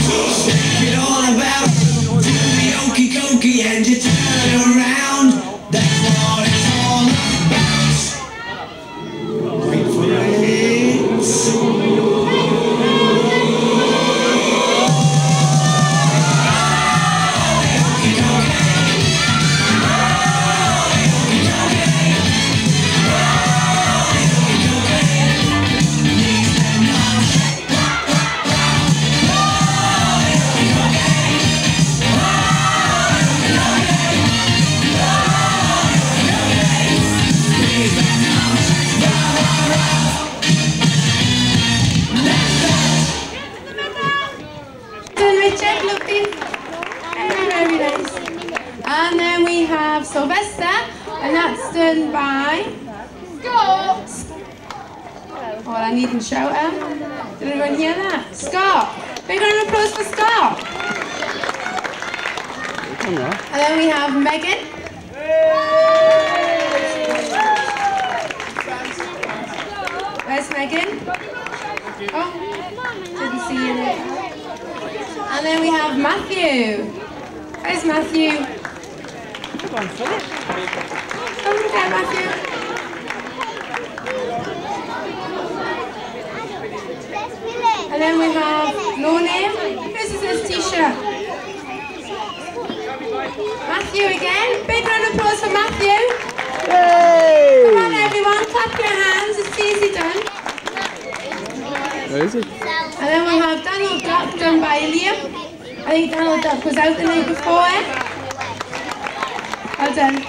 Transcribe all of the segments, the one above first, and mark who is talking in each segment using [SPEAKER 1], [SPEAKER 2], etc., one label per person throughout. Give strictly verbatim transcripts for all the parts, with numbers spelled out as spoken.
[SPEAKER 1] Shake it all about. Do the okey dokey and you turn around. That's what it's all about. Wait for it.
[SPEAKER 2] And then we have Sylvester, and that's done by Scott. Oh, I need to shout out. Did everyone hear that? Scott. Big round of applause for Scott. And then we have Megan. Where's Megan? Oh, didn't see you there. And then we have Matthew. Where's Matthew? Come on, Philip. Come and get Matthew. And then we have no name. This is his t-shirt. Matthew again. Big round of applause for Matthew.
[SPEAKER 3] Yay!
[SPEAKER 2] Come on everyone, clap your hands. It's easy done.
[SPEAKER 3] Where is he?
[SPEAKER 2] And then we have Donald Duck done by Liam. I think Donald Duck was out the night before, eh? Well done.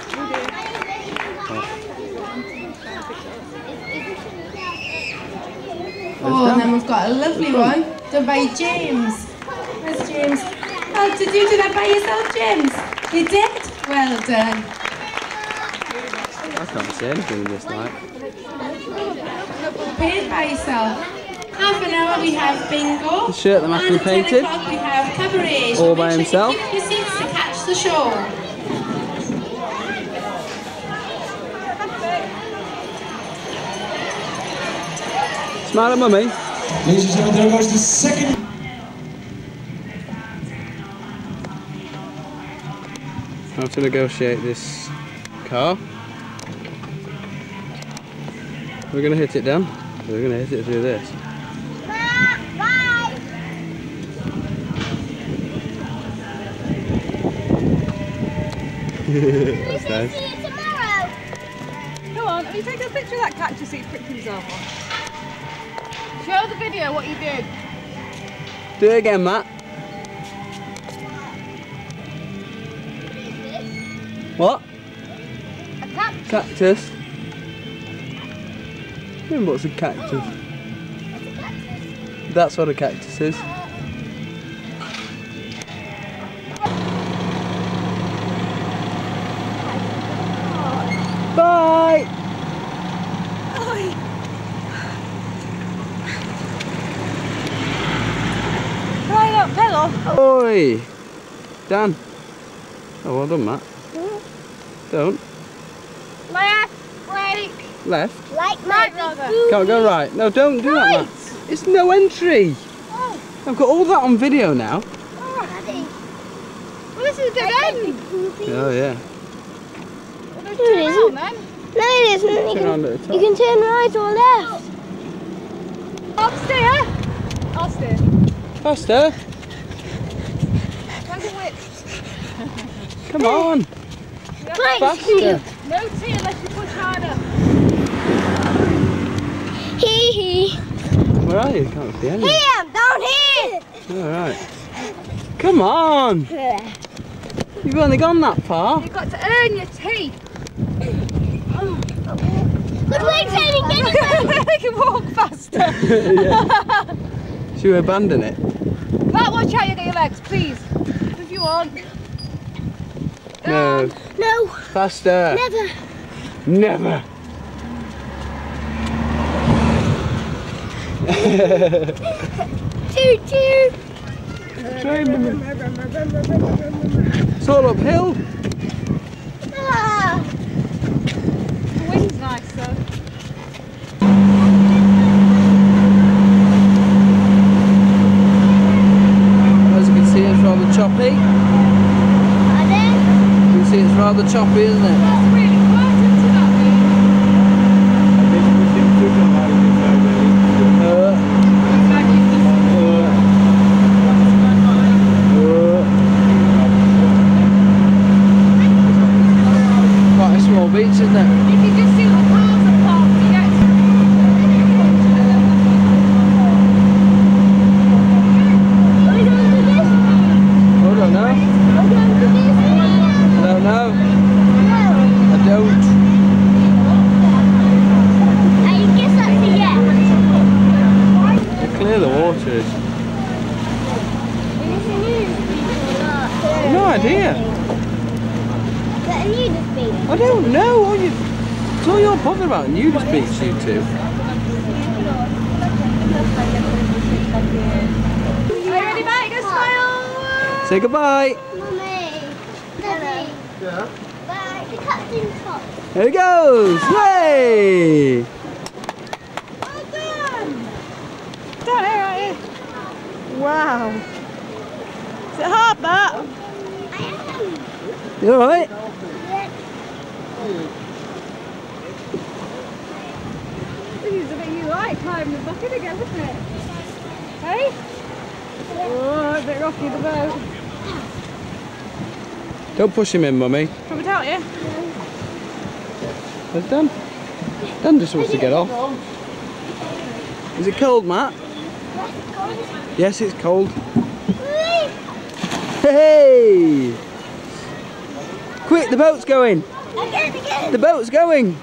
[SPEAKER 2] Oh, and then we've got a lovely one done by James. Where's James? Oh, did you do that by yourself, James? You did? Well done.
[SPEAKER 3] I can't see anything in this light.
[SPEAKER 2] Paid by yourself. Half an hour we have bingo.
[SPEAKER 3] The shirt that Matthew
[SPEAKER 2] and
[SPEAKER 3] painted.
[SPEAKER 2] at ten o'clock we have cabaret.
[SPEAKER 3] All by
[SPEAKER 2] Make
[SPEAKER 3] himself.
[SPEAKER 2] Sure you keep your seats to catch the show.
[SPEAKER 3] Smile at mummy.
[SPEAKER 1] Ladies and gentlemen, there goes the second.
[SPEAKER 3] How to negotiate this car. We're going to hit it down. We're going to hit it through this.
[SPEAKER 4] Bye!
[SPEAKER 3] That's nice.
[SPEAKER 4] See you tomorrow!
[SPEAKER 5] Come on, are you taking a picture of that cactus that you pricked yourself on? Show the video what you did.
[SPEAKER 3] Do it again, Matt. What?
[SPEAKER 5] A cactus?
[SPEAKER 3] Cactus. Hmm, what's a cactus? That's what a cactus is. Bye!
[SPEAKER 5] Right up, pedal.
[SPEAKER 3] Oi! Dan. Oh, well done, Matt. Don't.
[SPEAKER 5] Left, right.
[SPEAKER 3] Left.
[SPEAKER 4] Like my
[SPEAKER 5] brother.
[SPEAKER 3] Can't go right. No, don't do that, Matt. It's no entry.
[SPEAKER 5] Oh.
[SPEAKER 3] I've got all that on video now.
[SPEAKER 4] Daddy.
[SPEAKER 5] Well, this is a dead end.
[SPEAKER 3] Oh, yeah.
[SPEAKER 5] Well, there's two around then.
[SPEAKER 4] No, it isn't. You
[SPEAKER 3] Turn
[SPEAKER 4] can,
[SPEAKER 3] around at the top.
[SPEAKER 4] you can turn right or left.
[SPEAKER 5] I'll steer. I'll steer.
[SPEAKER 3] Faster.
[SPEAKER 5] Where's the whip?
[SPEAKER 3] Come on.
[SPEAKER 4] Right.
[SPEAKER 3] Faster.
[SPEAKER 5] No tea unless you push harder.
[SPEAKER 4] Hee hee.
[SPEAKER 3] Where are you? Can't see any.
[SPEAKER 4] Here, I'm down here.
[SPEAKER 3] All right. Come on. You've only gone that far.
[SPEAKER 5] You've got to earn your tea.
[SPEAKER 4] Good way, Teddy, get away.
[SPEAKER 5] They can walk faster.
[SPEAKER 3] Yeah. Should we abandon it?
[SPEAKER 5] Matt, watch out you get your legs, please. If you want.
[SPEAKER 3] No.
[SPEAKER 4] No,
[SPEAKER 3] Faster.
[SPEAKER 4] never.
[SPEAKER 3] Never.
[SPEAKER 4] Toot toot.
[SPEAKER 3] It's all uphill.
[SPEAKER 4] Ah.
[SPEAKER 5] The wind's nice though.
[SPEAKER 3] choppy.
[SPEAKER 4] Pardon?
[SPEAKER 3] You can see it's rather choppy, isn't it?
[SPEAKER 5] That's really quiet, isn't it, that bit?
[SPEAKER 3] Uh, quite a small beach, isn't it?
[SPEAKER 5] You can just see the cars are parked to get to.
[SPEAKER 4] Are we going to this?
[SPEAKER 3] Oh, I don't know.
[SPEAKER 4] Are we going to this?
[SPEAKER 3] I don't know.
[SPEAKER 4] No.
[SPEAKER 3] I don't.
[SPEAKER 4] I guess that's a yes.
[SPEAKER 3] How clear the water is. No idea.
[SPEAKER 4] Is that a nudist beach?
[SPEAKER 3] I don't know. What you, it's all you're bothered about. Nudist beach, you two.
[SPEAKER 5] Are you ready, mate? Go smile.
[SPEAKER 3] Say goodbye.
[SPEAKER 4] Mummy. Daddy.
[SPEAKER 3] Yeah.
[SPEAKER 4] Bye. The captain's top.
[SPEAKER 3] There it goes. Way.
[SPEAKER 5] Well done. Down here, right here. Wow. Is it hard, that?
[SPEAKER 4] I am.
[SPEAKER 3] You alright?
[SPEAKER 4] Yes.
[SPEAKER 5] This is a bit you like climbing the bucket again, isn't it? Hey? Oh, a bit rocky, the boat.
[SPEAKER 3] Don't push him in, mummy.
[SPEAKER 5] Can we tell you?
[SPEAKER 3] Where's Dan? Dan just wants to get off. Is it cold, Matt? Yes, it's cold. Hey! Quick, the boat's going!
[SPEAKER 4] Again, again.
[SPEAKER 3] The boat's going!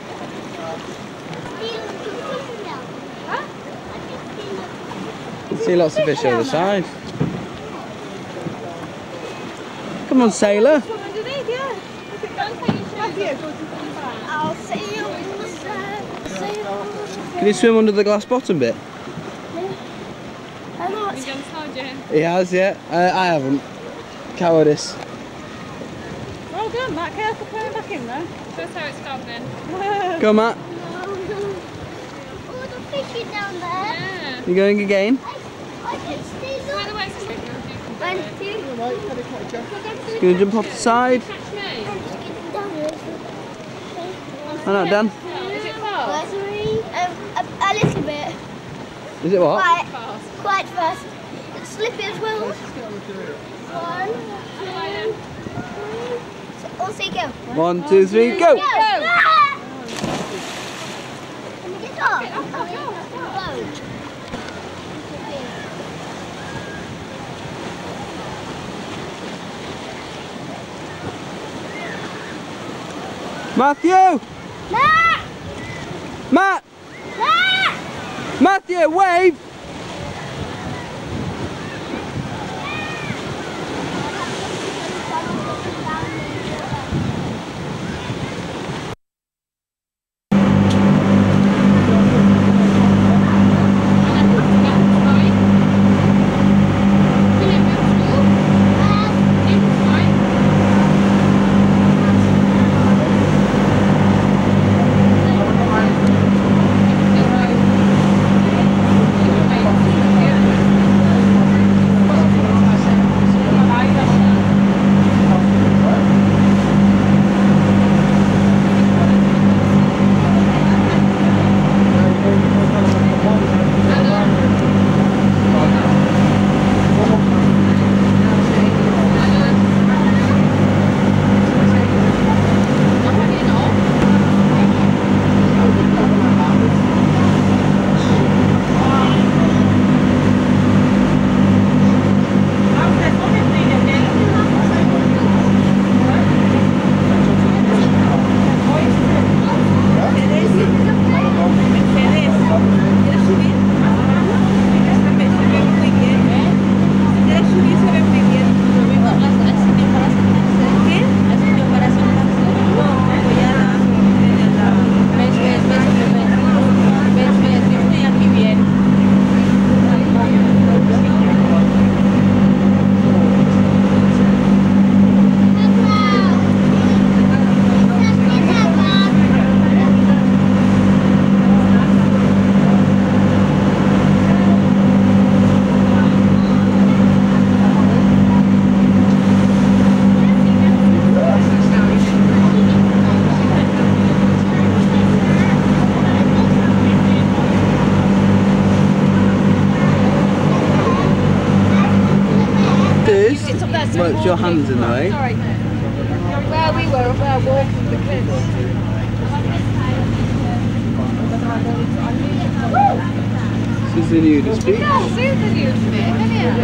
[SPEAKER 3] See lots of fish over the side. Come on, sailor.
[SPEAKER 5] Swim underneath, yeah. Look at that. Matthew.
[SPEAKER 4] I'll see you in the sun. See you on the sun.
[SPEAKER 3] Can you swim under the glass bottom bit?
[SPEAKER 4] I'm not.
[SPEAKER 3] He has, yeah. Uh, I haven't. Cowardice.
[SPEAKER 5] Well done, Matt. Careful putting back in there. That's how it's done then.
[SPEAKER 3] Go, Matt.
[SPEAKER 4] Oh, the fish is down there.
[SPEAKER 5] Yeah.
[SPEAKER 3] You going again?
[SPEAKER 4] I, I can see them.
[SPEAKER 5] By the way, it's
[SPEAKER 4] One, two,
[SPEAKER 3] Gonna jump off the side?
[SPEAKER 5] catch me.
[SPEAKER 4] down there.
[SPEAKER 3] I know, Dan.
[SPEAKER 5] Is it fast?
[SPEAKER 4] Three, um, a, a little bit.
[SPEAKER 3] Is it what?
[SPEAKER 4] Quite,
[SPEAKER 5] Fast.
[SPEAKER 4] quite fast. It's slippy as well. One, two, three. So, also go.
[SPEAKER 3] One, two, three, go!
[SPEAKER 4] Go! Ah! Can we get off?
[SPEAKER 5] Get off, go, go, go.
[SPEAKER 3] Matthew!
[SPEAKER 4] Matt!
[SPEAKER 3] Matt!
[SPEAKER 4] Matt!
[SPEAKER 3] Matthew, wave! Well, it's your hands in the way.
[SPEAKER 5] Sorry. Where we were, where walking the kids.
[SPEAKER 3] This is the nudist beach.
[SPEAKER 5] Yeah, see the nudist beach, isn't it?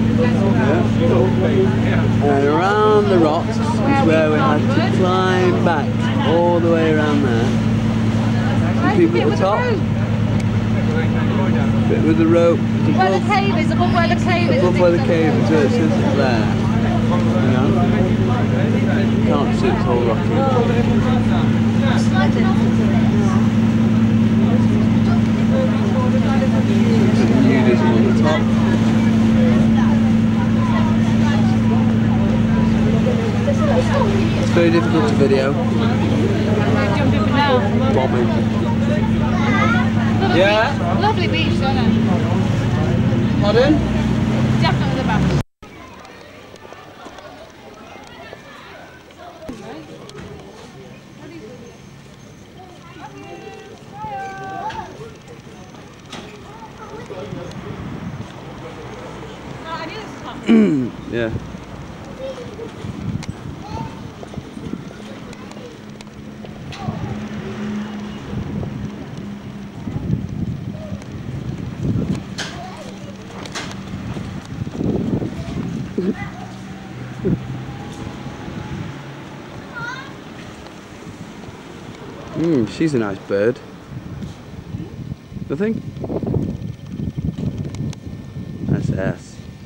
[SPEAKER 3] Yeah. And around the rocks is where we had to climb back all the way around there. Some people at the top. Bit with the rope.
[SPEAKER 5] Where the cave is, above where the cave is.
[SPEAKER 3] Above where the cave is, where it says it's there. You know? You can't see it's all rocky. Nudism on the top. It's very difficult to video. Bombing. Yeah?
[SPEAKER 5] Lovely beach, isn't it?
[SPEAKER 3] Pardon?
[SPEAKER 5] Definitely the best.
[SPEAKER 3] Yeah. Mm, she's a nice bird. Nothing? That's S.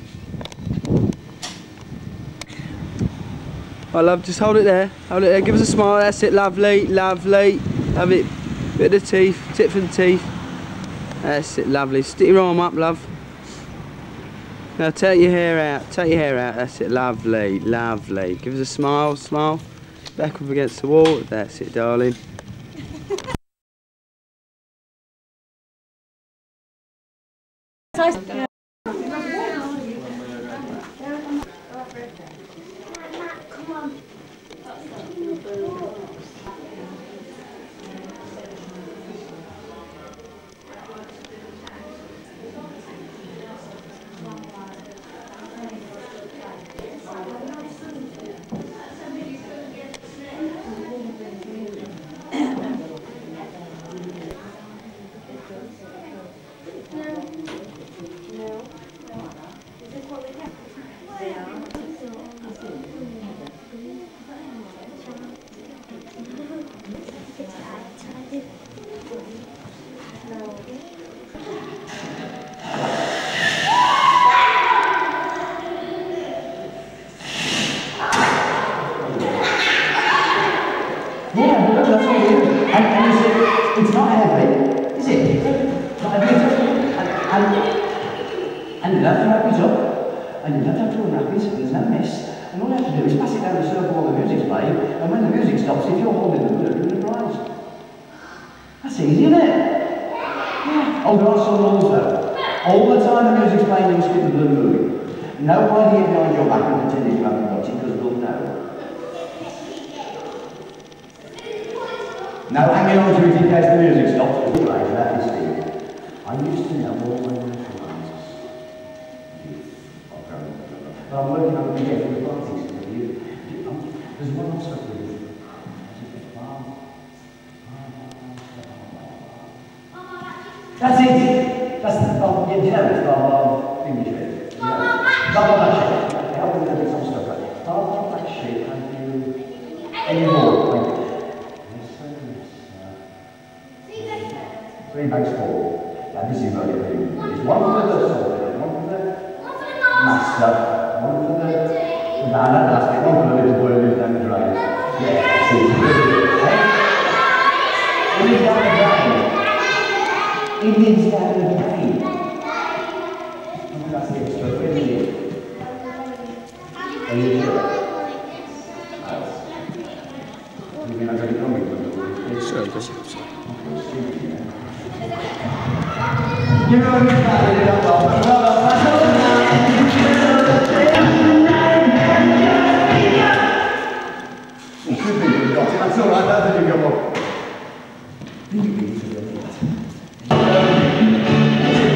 [SPEAKER 3] Oh, love, just hold it there. Hold it there. Give us a smile. That's it. Lovely, lovely. Have it. Bit of the teeth. Tip for the teeth. That's it. Lovely. Stick your arm up, love. Now take your hair out. Take your hair out. That's it. Lovely, lovely. Give us a smile. Smile. Back up against the wall. That's it, darling.
[SPEAKER 6] It's not heavy, is it? Not heavy at all. And, and, and you don't have to wrap it up, and you don't have to unwrap it, there's no mess. And all you have to do is pass it down the circle while the music's playing, and when the music stops, if you're holding the balloon, you're prize. That's easy, isn't it? Yeah. Oh, there are some rules though. All the time the music's playing, you must keep the balloon moving. Nobody here behind your back and pretend you haven't got it, because we'll know. Now hanging on to it in case the music stops. Right, that is Steve. I used to know all my natural answers. But I'm working on the again for the parties. There's one I'm stuck with. That's it. That's the oh, yeah, you know it's got um, English bit. Double that shit. Help me with some stuff like that. Double that shit and do any more. Thank you. Three bags full. Now this is very very good. It's one for the soldier, one for the master, one for the banana basket, one for the little boy who lives down the drain. Yeah, see. He lives down the drain. He lives down the drain. That's the extra thing. Are you sure? You mean I'm going to come with you?
[SPEAKER 3] Sure, just
[SPEAKER 6] You know, it's not really that well. It could be, you've got it. That's all right, that's it, you go on.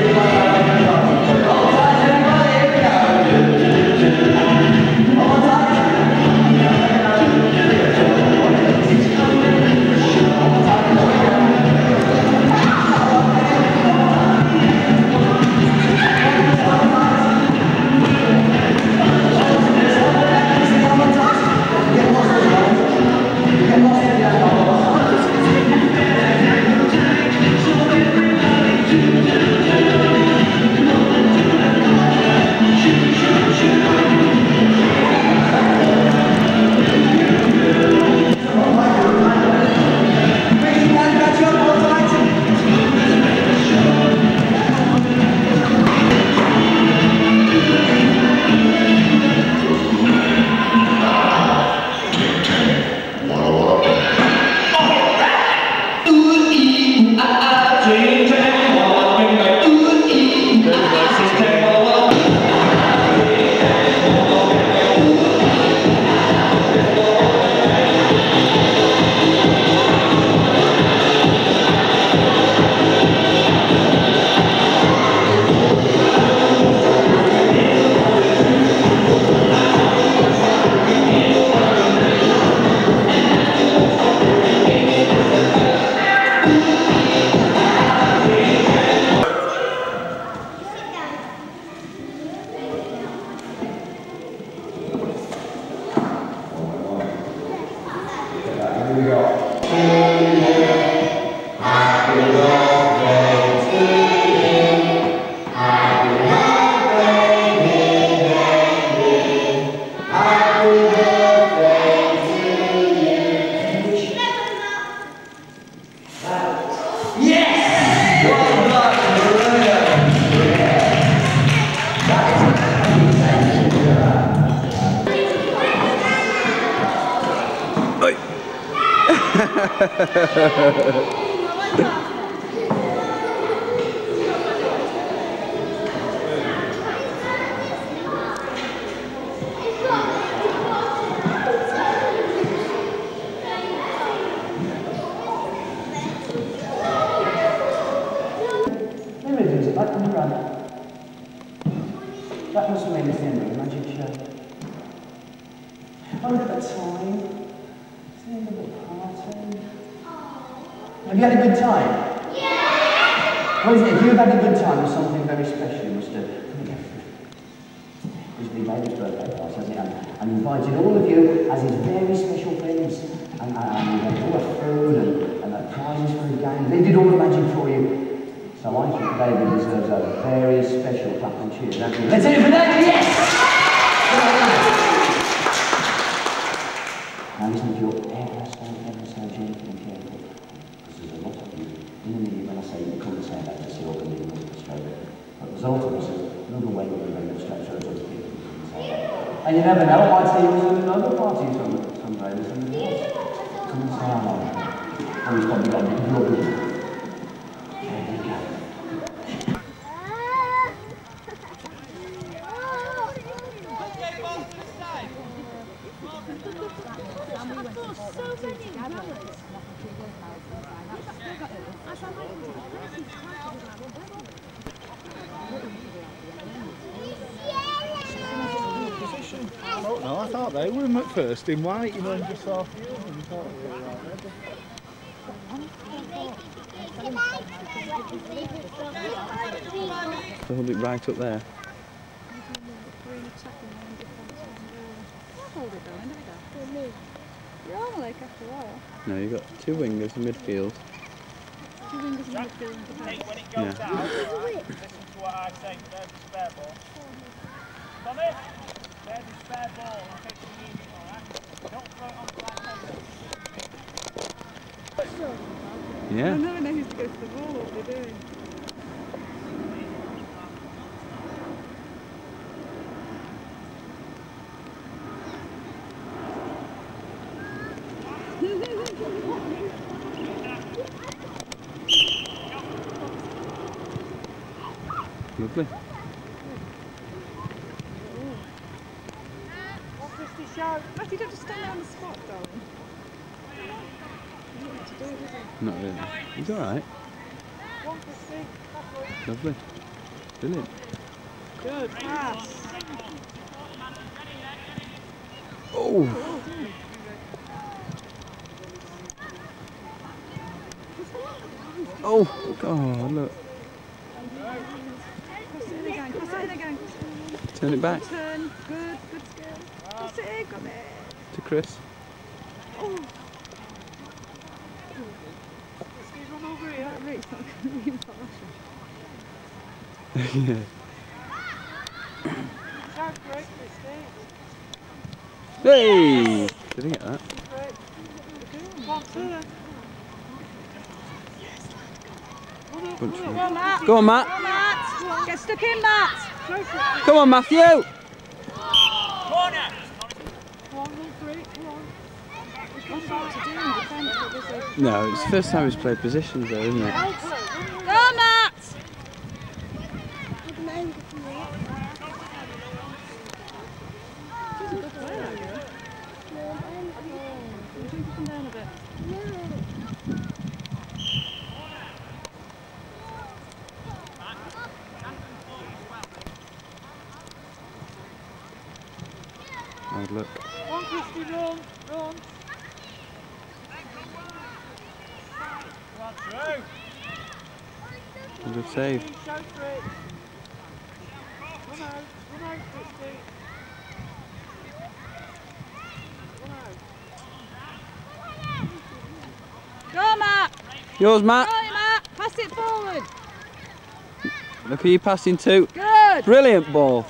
[SPEAKER 6] There it is, back on the run. That must have been the end of the magic show. Oh, look at that time. It's the end of the party. Have you had a good time? Yeah! Well, isn't it? If you've had a good time with something very special, you must have. It was the baby's birthday party, hasn't it? And, and invited all of you as his very special friends. And, and, and we had all the food and, and the prizes for his game. They did all the magic for you. So I think David deserves a very special clap and cheers. Let's hear it for David, yes! Now listen, if you're ever so, ever so gentle and careful, because there's a lot of you in the minute when I say you couldn't say that to see all the new ones Australia. But there's also another way you can bring the stretch over to people. And you never know, I might see you at another party some, someday. Come and say hello. Oh, he's probably got a big rubbish.
[SPEAKER 7] Oh no, I thought they were at first in white, you know, and just saw a few of them and thought they were right.
[SPEAKER 3] Hold it right up there.
[SPEAKER 5] Hold it going, don't you? You're on the lake after a while.
[SPEAKER 3] No, you've got two wingers in midfield.
[SPEAKER 5] Two wingers in midfield and defence.
[SPEAKER 8] When it goes
[SPEAKER 3] Yeah.
[SPEAKER 8] out, listen to what I say, there's the spare ball. Tommy, there's the spare ball in case you need it, alright? Don't throw it on the
[SPEAKER 3] Yeah.
[SPEAKER 5] I never know who's to go for the ball, what they're doing.
[SPEAKER 3] Lovely.
[SPEAKER 5] Matthew, don't just stand there on the spot, darling. You don't know what to do, does he?
[SPEAKER 3] Not really. He's alright. Lovely. Brilliant.
[SPEAKER 5] Good pass.
[SPEAKER 3] Oh! Oh! God, look.
[SPEAKER 5] Cross it in again, cross it in again.
[SPEAKER 3] Turn it back
[SPEAKER 5] Turn, good, good skill. Cross it in, got it.
[SPEAKER 3] to Chris.
[SPEAKER 5] Oh. Excuse one over here. That rate's not going to be impartial.
[SPEAKER 3] Yeah.
[SPEAKER 8] Shout break this thing.
[SPEAKER 3] Hey! Did he get that?
[SPEAKER 8] One, two.
[SPEAKER 3] Bunch of-
[SPEAKER 5] Go on, Matt.
[SPEAKER 3] Go on, Matt.
[SPEAKER 5] Go on, Matt. Get stuck in, Matt.
[SPEAKER 3] Come on, Matthew!
[SPEAKER 8] Corner.
[SPEAKER 5] One, one, three, come on. We can't know what to do in defence, but this is...
[SPEAKER 3] No, it's the first time he's played positions though, isn't it?
[SPEAKER 5] Go on, Matt. She's a good player, aren't you? You think you can down a bit?
[SPEAKER 3] Oh, look.
[SPEAKER 8] One, Christy, run, run. One, through.
[SPEAKER 3] Good save.
[SPEAKER 8] Shout for it. Run out, run out, Christy. Run out.
[SPEAKER 5] Go on, Matt.
[SPEAKER 3] Yours,
[SPEAKER 5] Go
[SPEAKER 3] Matt.
[SPEAKER 5] on, Matt. Pass it forward.
[SPEAKER 3] Look who you passing to.
[SPEAKER 5] Good.
[SPEAKER 3] Brilliant ball.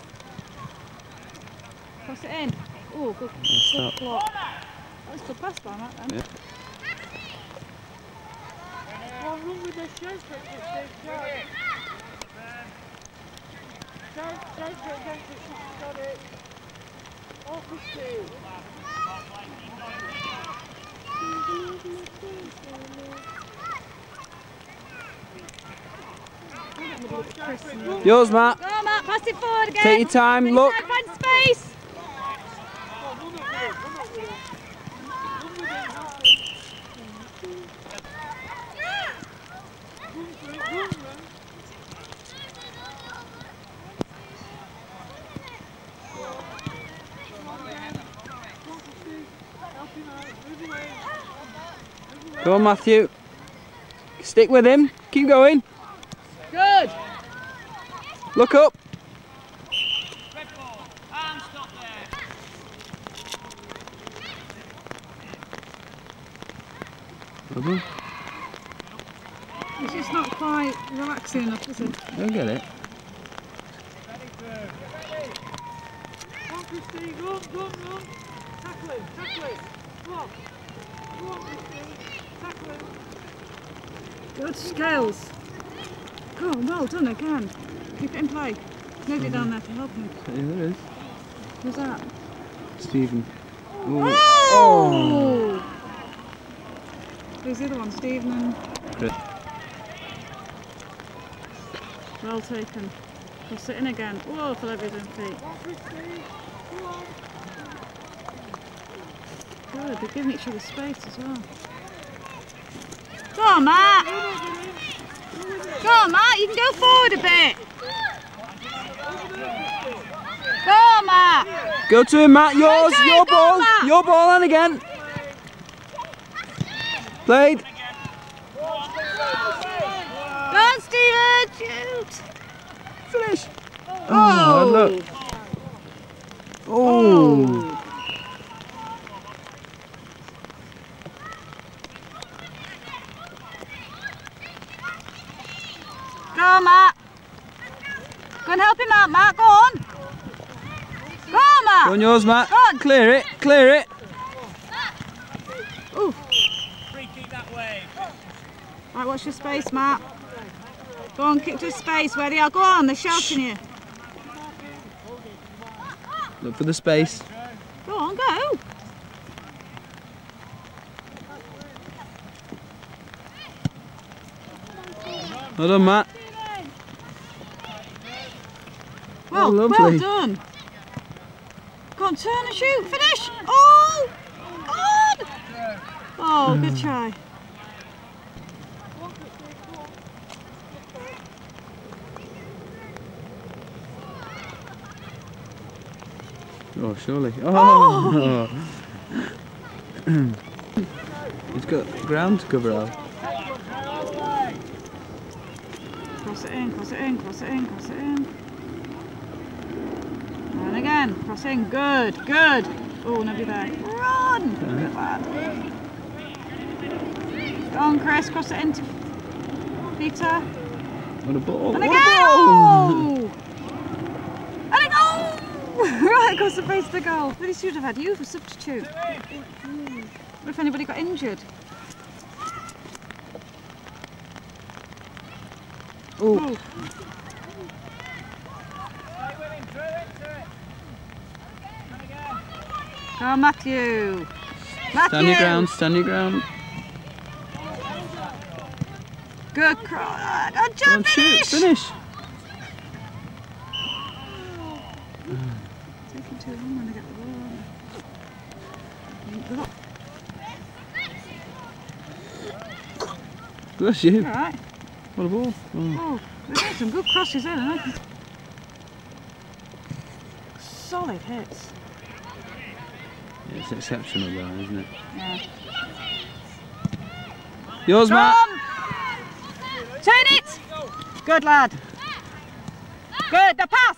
[SPEAKER 5] Cross it in. Oh, good.
[SPEAKER 3] Stop.
[SPEAKER 5] Good block. That was a good pass by Matt then.
[SPEAKER 3] Yeah.
[SPEAKER 8] One, run with the shout for it, Christy. Shout. Shout, shout for it again, Christy. Got it. Oh, Christy.
[SPEAKER 5] Chris.
[SPEAKER 3] Yours, Matt.
[SPEAKER 5] Go on, Matt, pass it forward again.
[SPEAKER 3] Take your time,
[SPEAKER 5] Take
[SPEAKER 3] look.
[SPEAKER 5] Time, find space.
[SPEAKER 3] Go on, Matthew. Stick with him. Keep going.
[SPEAKER 5] Good.
[SPEAKER 3] Look up.
[SPEAKER 8] Red ball. And stop there.
[SPEAKER 3] Well done.
[SPEAKER 5] It's just not quite relaxing enough, is it?
[SPEAKER 3] You'll get it.
[SPEAKER 8] Ready through. Ready. Come on, Christine. Go on, go on, go on. Tackle him, tackle him. Go on. Go on, Christine. Tackle him.
[SPEAKER 5] Good scales. Oh, well done again. Keep it in play. Nobody down there to help him.
[SPEAKER 3] Yeah, there is.
[SPEAKER 5] Who's that?
[SPEAKER 3] Stephen.
[SPEAKER 5] Oh!
[SPEAKER 3] Oh.
[SPEAKER 5] Who's the other one? Stephen and...
[SPEAKER 3] Chris.
[SPEAKER 5] Well taken. Cross it in again. Whoa, for everything feet. Good, they're giving each other space as well. Go on, Matt! Go on, Matt, you can go forward a bit. Go on, Matt!
[SPEAKER 3] Go to him, Matt. Yours.
[SPEAKER 5] to him,
[SPEAKER 3] Your
[SPEAKER 5] go on,
[SPEAKER 3] ball.
[SPEAKER 5] Matt.
[SPEAKER 3] Your ball. And again. Played.
[SPEAKER 5] Go on, Stephen! Shoot!
[SPEAKER 3] Finish.
[SPEAKER 5] Oh!
[SPEAKER 3] Oh, look. Oh.
[SPEAKER 5] Go on, Matt! Go and help him out, Matt, go on! Go on, Matt!
[SPEAKER 3] Go on yours, Matt.
[SPEAKER 5] Go on.
[SPEAKER 3] Clear it. Clear it.
[SPEAKER 5] Ooh.
[SPEAKER 8] Free kick that way.
[SPEAKER 5] Right, watch your space, Matt. Go on, kick to space where they are. Go on, they're shouting you.
[SPEAKER 3] Look for the space.
[SPEAKER 5] Go on, go.
[SPEAKER 3] Well done, Matt.
[SPEAKER 5] Well,
[SPEAKER 3] Oh,
[SPEAKER 5] well
[SPEAKER 3] lovely.
[SPEAKER 5] done. Go on, turn and shoot. Finish. Oh! God! Oh, good try.
[SPEAKER 3] Oh, surely. Oh! He's got ground to cover up.
[SPEAKER 5] Cross it in, cross it in, cross it in, cross it in. And again, cross in. Good, good. Oh, nobody there. Run! Good lad. Go on, Chris, cross it into Peter.
[SPEAKER 3] What a ball.
[SPEAKER 5] And
[SPEAKER 3] What
[SPEAKER 5] again!
[SPEAKER 3] a ball!
[SPEAKER 5] Oh! And a goal! Right across the face of the goal. Really should have had you for substitute. What if anybody got injured?
[SPEAKER 3] Oh.
[SPEAKER 5] Oh. Go on, Matthew. Matthew.
[SPEAKER 3] Stand your ground, stand your ground.
[SPEAKER 5] Good cross. Oh,
[SPEAKER 3] Go
[SPEAKER 5] John,
[SPEAKER 3] on, shoot,
[SPEAKER 5] finish.
[SPEAKER 3] finish.
[SPEAKER 5] Taking too long when I get the ball.
[SPEAKER 3] Bless you.
[SPEAKER 5] All right.
[SPEAKER 3] What a ball. Oh.
[SPEAKER 5] Oh, we've got some good crosses in, haven't we? Solid hits.
[SPEAKER 3] Yeah, it's exceptional though, isn't it?
[SPEAKER 5] Yeah.
[SPEAKER 3] Yours, Matt.
[SPEAKER 5] Come! Turn it! Good lad. Good, the pass!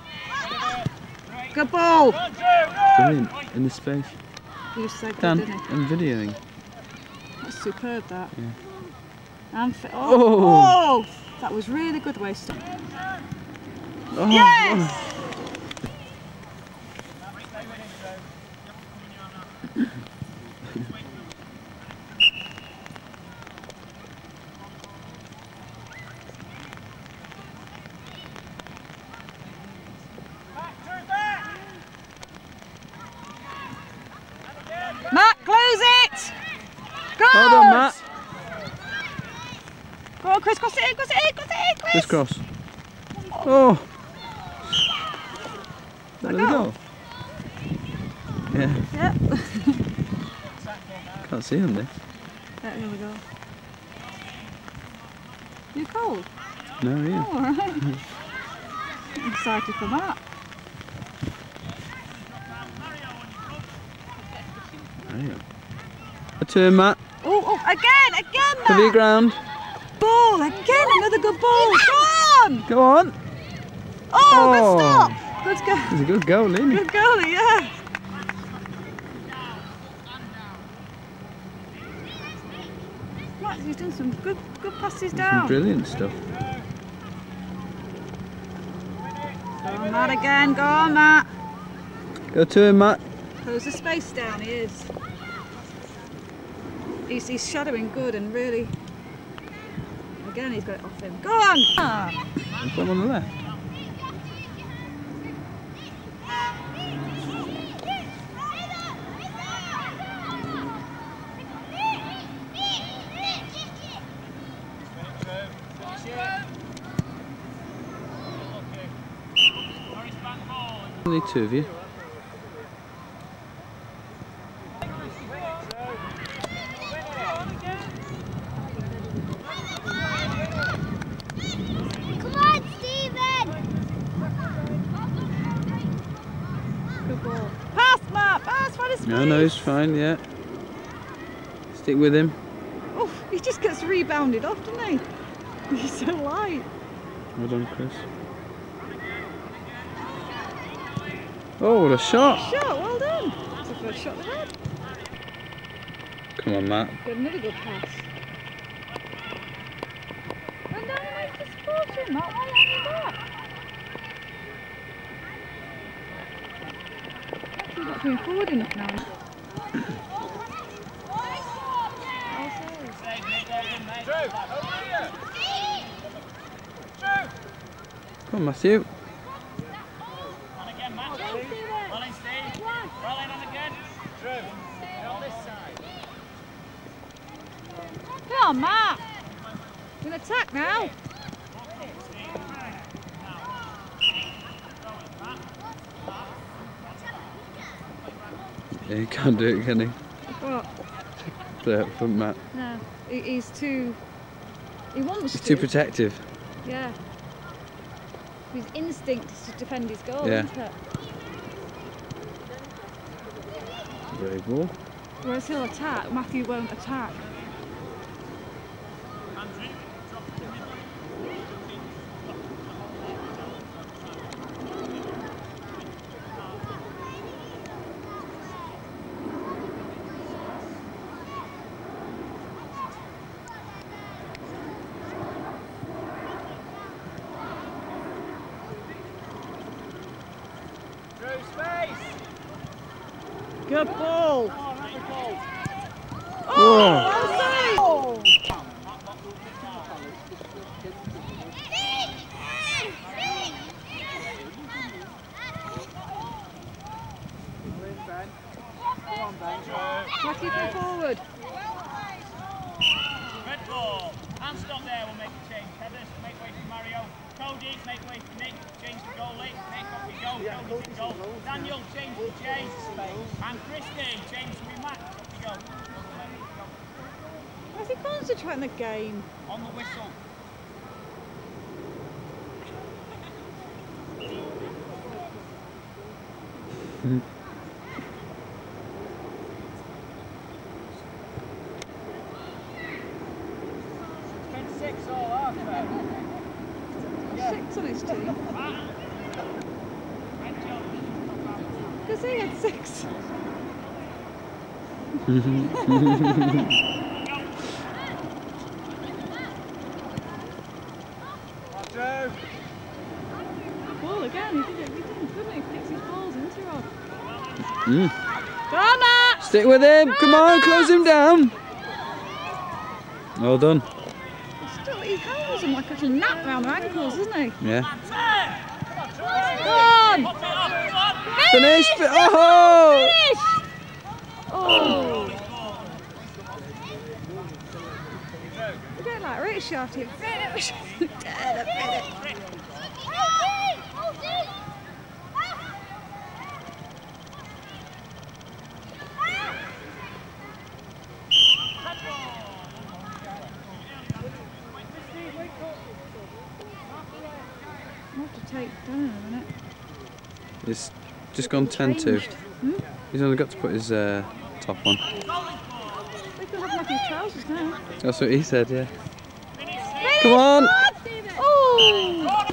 [SPEAKER 5] Good ball!
[SPEAKER 3] Brilliant. In the space.
[SPEAKER 5] You so good,
[SPEAKER 3] Dan,
[SPEAKER 5] didn't he?
[SPEAKER 3] I'm videoing.
[SPEAKER 5] That's superb, that.
[SPEAKER 3] Yeah.
[SPEAKER 5] And fi- oh,
[SPEAKER 3] Oh.
[SPEAKER 5] oh, that was really good waste.
[SPEAKER 3] Oh,
[SPEAKER 5] Yes! Matt, close it! Good!
[SPEAKER 3] Well done, Matt.
[SPEAKER 5] Go on, Chris, cross it in, cross it in, cross it in, Chris!
[SPEAKER 3] Crisscross. Oh!
[SPEAKER 5] That
[SPEAKER 3] Another
[SPEAKER 5] goal?
[SPEAKER 3] goal? Yeah.
[SPEAKER 5] Yep.
[SPEAKER 3] Can't see on this.
[SPEAKER 5] That's another goal. You cold?
[SPEAKER 3] No,
[SPEAKER 5] Oh,
[SPEAKER 3] yeah.
[SPEAKER 5] alright. I'm excited for that.
[SPEAKER 3] There you go. A turn, Matt.
[SPEAKER 5] Oh, oh, again, again,
[SPEAKER 3] Cover your
[SPEAKER 5] Matt.
[SPEAKER 3] ground.
[SPEAKER 5] Ball, again, another good ball. Go on!
[SPEAKER 3] Go on.
[SPEAKER 5] Oh,
[SPEAKER 3] Oh.
[SPEAKER 5] good stop. Good go.
[SPEAKER 3] It's a good goal, isn't it?
[SPEAKER 5] Good goalie, yeah. Matt, you've done some good, good passes
[SPEAKER 3] Some
[SPEAKER 5] down.
[SPEAKER 3] brilliant stuff.
[SPEAKER 5] Go on, Matt again. Go on, Matt.
[SPEAKER 3] Go turn, Matt.
[SPEAKER 5] Close the space down. He is. He's, he's shadowing good and really. Again, he's got it off him. Go on! Ah.
[SPEAKER 3] There's one on the left. Only two of you.
[SPEAKER 4] Come on, Stephen!
[SPEAKER 5] Good ball. Pass, Matt! Pass, what is
[SPEAKER 3] No, no, he's fine, yeah. Stick with him.
[SPEAKER 5] Oh, he just gets rebounded off, doesn't he? He's so light.
[SPEAKER 3] Well done, Chris. Oh, what a shot!
[SPEAKER 5] Shot, well done. That's the first shot they've had.
[SPEAKER 3] Come on, Matt.
[SPEAKER 5] Got another good pass. Run down and make the supporting, Matt. Why are you back? Actually, not going forward enough now.
[SPEAKER 3] Come on, Matthew.
[SPEAKER 8] On again, Matt. Well in, Steve. Well in on again. Drew. On this side.
[SPEAKER 5] Come on, Matt. We're in attack now.
[SPEAKER 3] Yeah, he can't do it, can he?
[SPEAKER 5] What?
[SPEAKER 3] Play up front, Matt.
[SPEAKER 5] No, he, he's too. He wants
[SPEAKER 3] He's
[SPEAKER 5] to.
[SPEAKER 3] too protective.
[SPEAKER 5] Yeah. His instinct is to defend his goal,
[SPEAKER 3] Yeah.
[SPEAKER 5] isn't it?
[SPEAKER 3] Brave ball.
[SPEAKER 5] Whereas he'll attack, Matthew won't attack.
[SPEAKER 8] Drew, space.
[SPEAKER 5] Good ball.
[SPEAKER 3] Oh!
[SPEAKER 5] Matthew, go forward.
[SPEAKER 8] Red ball. And stop there, we'll make a change. Heathers, make way for Mario. Cody, make way for Nick. Change the goalie. Make off we go. Cody to goal. Daniel, change to Jay. And Christy, change to be Matt. Off we go.
[SPEAKER 5] Where's he concentrating on the game?
[SPEAKER 8] On the whistle. Six all out there.
[SPEAKER 5] Six on his team. Because he had six. Ball again, he did it, he did it, couldn't he? Picks his balls into her.
[SPEAKER 3] Mm.
[SPEAKER 5] Go on, Matt!
[SPEAKER 3] Stick with him. Come on, close him down. Well done.
[SPEAKER 5] Still, he holds them like a little nap round their ankles, isn't he?
[SPEAKER 3] Yeah.
[SPEAKER 5] Go on!
[SPEAKER 3] Finish!
[SPEAKER 5] Finish!
[SPEAKER 3] Oh!
[SPEAKER 5] Finish! Oh! A bit like Rich Shafty. Finish! Finish! Take down in a minute.
[SPEAKER 3] It's just gone ten two.
[SPEAKER 5] Hmm?
[SPEAKER 3] He's only got to put his uh, top on.
[SPEAKER 5] We can have Matthew's trousers now.
[SPEAKER 3] That's what he said, yeah. Come on!
[SPEAKER 5] Oh!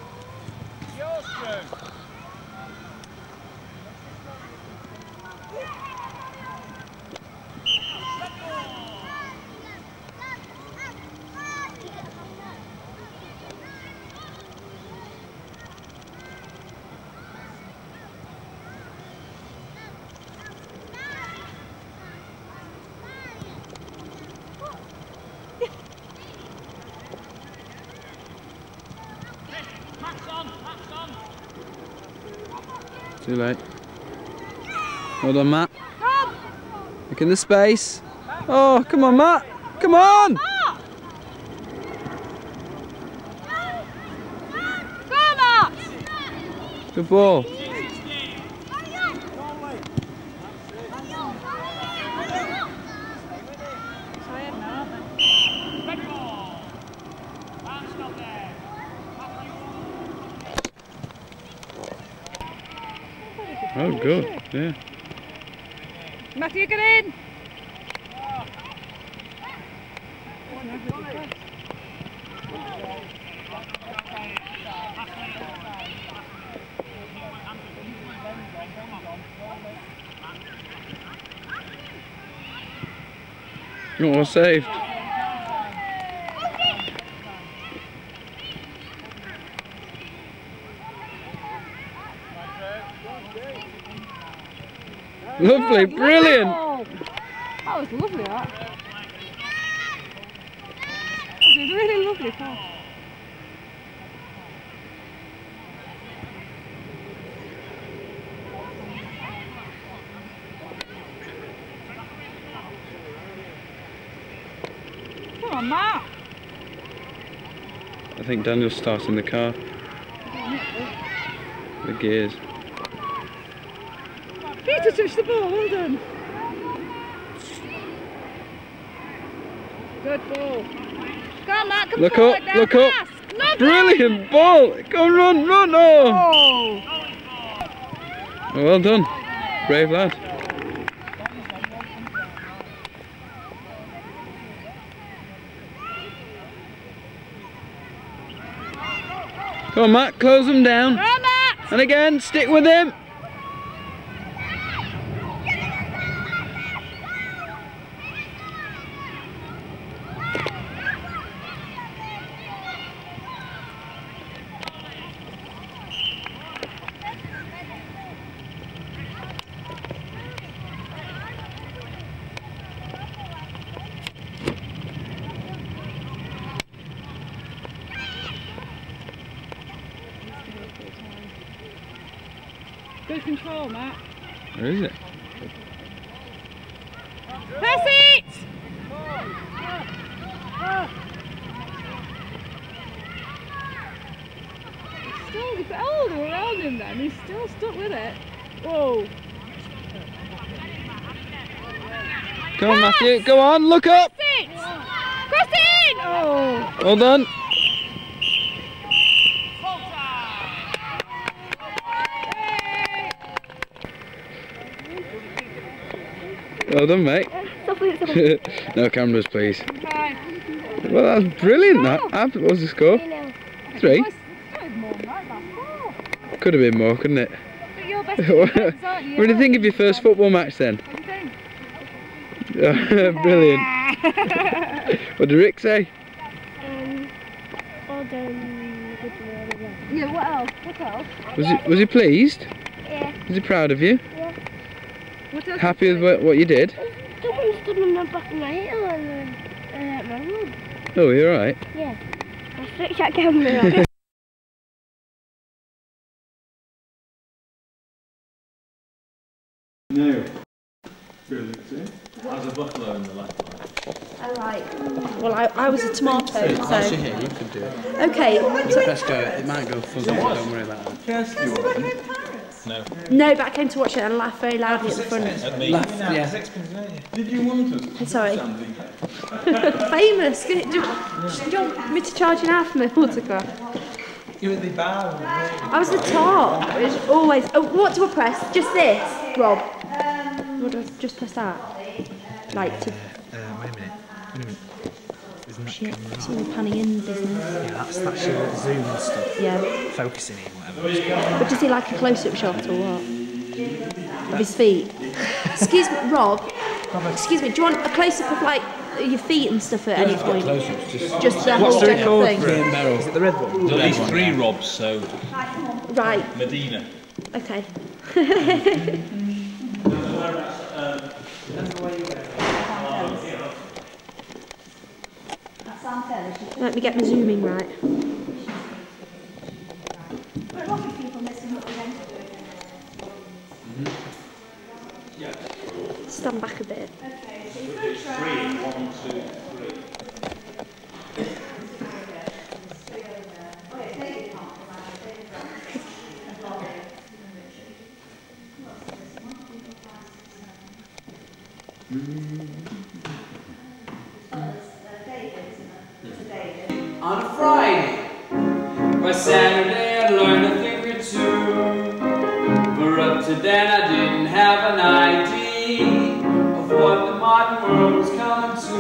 [SPEAKER 3] Too late. Well done, Matt. Look in the space. Oh, come on, Matt. Come on! Good ball. Oh, good, yeah.
[SPEAKER 5] Matthew, get in!
[SPEAKER 3] Oh, well saved. Lovely, brilliant!
[SPEAKER 5] Oh, that was lovely, that. That was a really lovely pass. Come on, Matt!
[SPEAKER 3] I think Daniel's starting the car. The gears.
[SPEAKER 5] Peter touched the ball, well done. Good ball. Go on, Matt, come
[SPEAKER 3] Look
[SPEAKER 5] forward
[SPEAKER 3] up,
[SPEAKER 5] now,
[SPEAKER 3] look
[SPEAKER 5] fast.
[SPEAKER 3] up.
[SPEAKER 5] Look
[SPEAKER 3] Brilliant ball. Go run, run. Oh.
[SPEAKER 5] Oh.
[SPEAKER 3] Well done. Brave lad. Come on, Matt, close them down.
[SPEAKER 5] Go on, Matt.
[SPEAKER 3] And again, stick with him.
[SPEAKER 5] Good control, Matt.
[SPEAKER 3] Where is it?
[SPEAKER 5] Pass it! He's still, he's older around him then, he's still stuck with it. Whoa.
[SPEAKER 3] Come on, Matthew, go on, look up!
[SPEAKER 5] Cross it! Cross it in! Oh.
[SPEAKER 3] Well done. Well done, mate. No cameras, please.
[SPEAKER 5] Okay.
[SPEAKER 3] Well, that's brilliant, that. What was the score? Three? Could have been more, couldn't it?
[SPEAKER 5] But you're best friends, aren't you?
[SPEAKER 3] What do you think of your first football match then?
[SPEAKER 5] What do you think?
[SPEAKER 3] Brilliant. What did Rick say?
[SPEAKER 4] Um, well done. Good work.
[SPEAKER 5] Yeah, what else? What else?
[SPEAKER 3] Was he, was he pleased?
[SPEAKER 4] Yeah.
[SPEAKER 3] Was he proud of you?
[SPEAKER 4] Yeah.
[SPEAKER 5] What else?
[SPEAKER 3] Happy with what, what you did?
[SPEAKER 4] Someone stood on the back of my heel and uh, my room.
[SPEAKER 3] Oh, you're alright.
[SPEAKER 4] Yeah. I switched that camera.
[SPEAKER 9] No. Brilliant, see? How's a buffalo in the left leg? Alright. Well, I, I was a tomato, so...
[SPEAKER 3] Whilst you're here, you could do it.
[SPEAKER 9] Okay.
[SPEAKER 3] So let's go. It might go fuzzy, but don't worry about that.
[SPEAKER 7] No.
[SPEAKER 9] No, but I came to watch it and laugh very loudly at the front.
[SPEAKER 7] At me.
[SPEAKER 3] Laugh, yeah.
[SPEAKER 7] Did you want us?
[SPEAKER 9] Sorry. Famous. Do you, do you want me to charge an hour for my autograph?
[SPEAKER 10] You were the bar.
[SPEAKER 9] I was the top. It was always... Oh, what do I press? Just this, Rob? What do I just press that? Like to...
[SPEAKER 10] Uh, wait a minute. Wait a minute. Isn't that
[SPEAKER 9] Shit,
[SPEAKER 10] camera
[SPEAKER 9] it's all the panning in business.
[SPEAKER 10] Yeah, that's, that's your zoom and stuff.
[SPEAKER 9] Yeah.
[SPEAKER 10] Focusing in, whatever.
[SPEAKER 9] But does he like a close-up shot or what? Of his feet? Excuse me, Rob. Excuse me, do you want a close-up of like your feet and stuff at any point?
[SPEAKER 3] Close-ups, just...
[SPEAKER 9] Just the whole general thing?
[SPEAKER 3] Green barrel.
[SPEAKER 10] Is it the red one?
[SPEAKER 7] There's at least three Robs, so
[SPEAKER 9] Right,
[SPEAKER 7] Medina.
[SPEAKER 9] okay. Let me get my zooming right. Stand back a bit.
[SPEAKER 1] On a Friday, by Saturday I'd learn a thing or two. But up to then I didn't have an idea of what the modern world was coming to.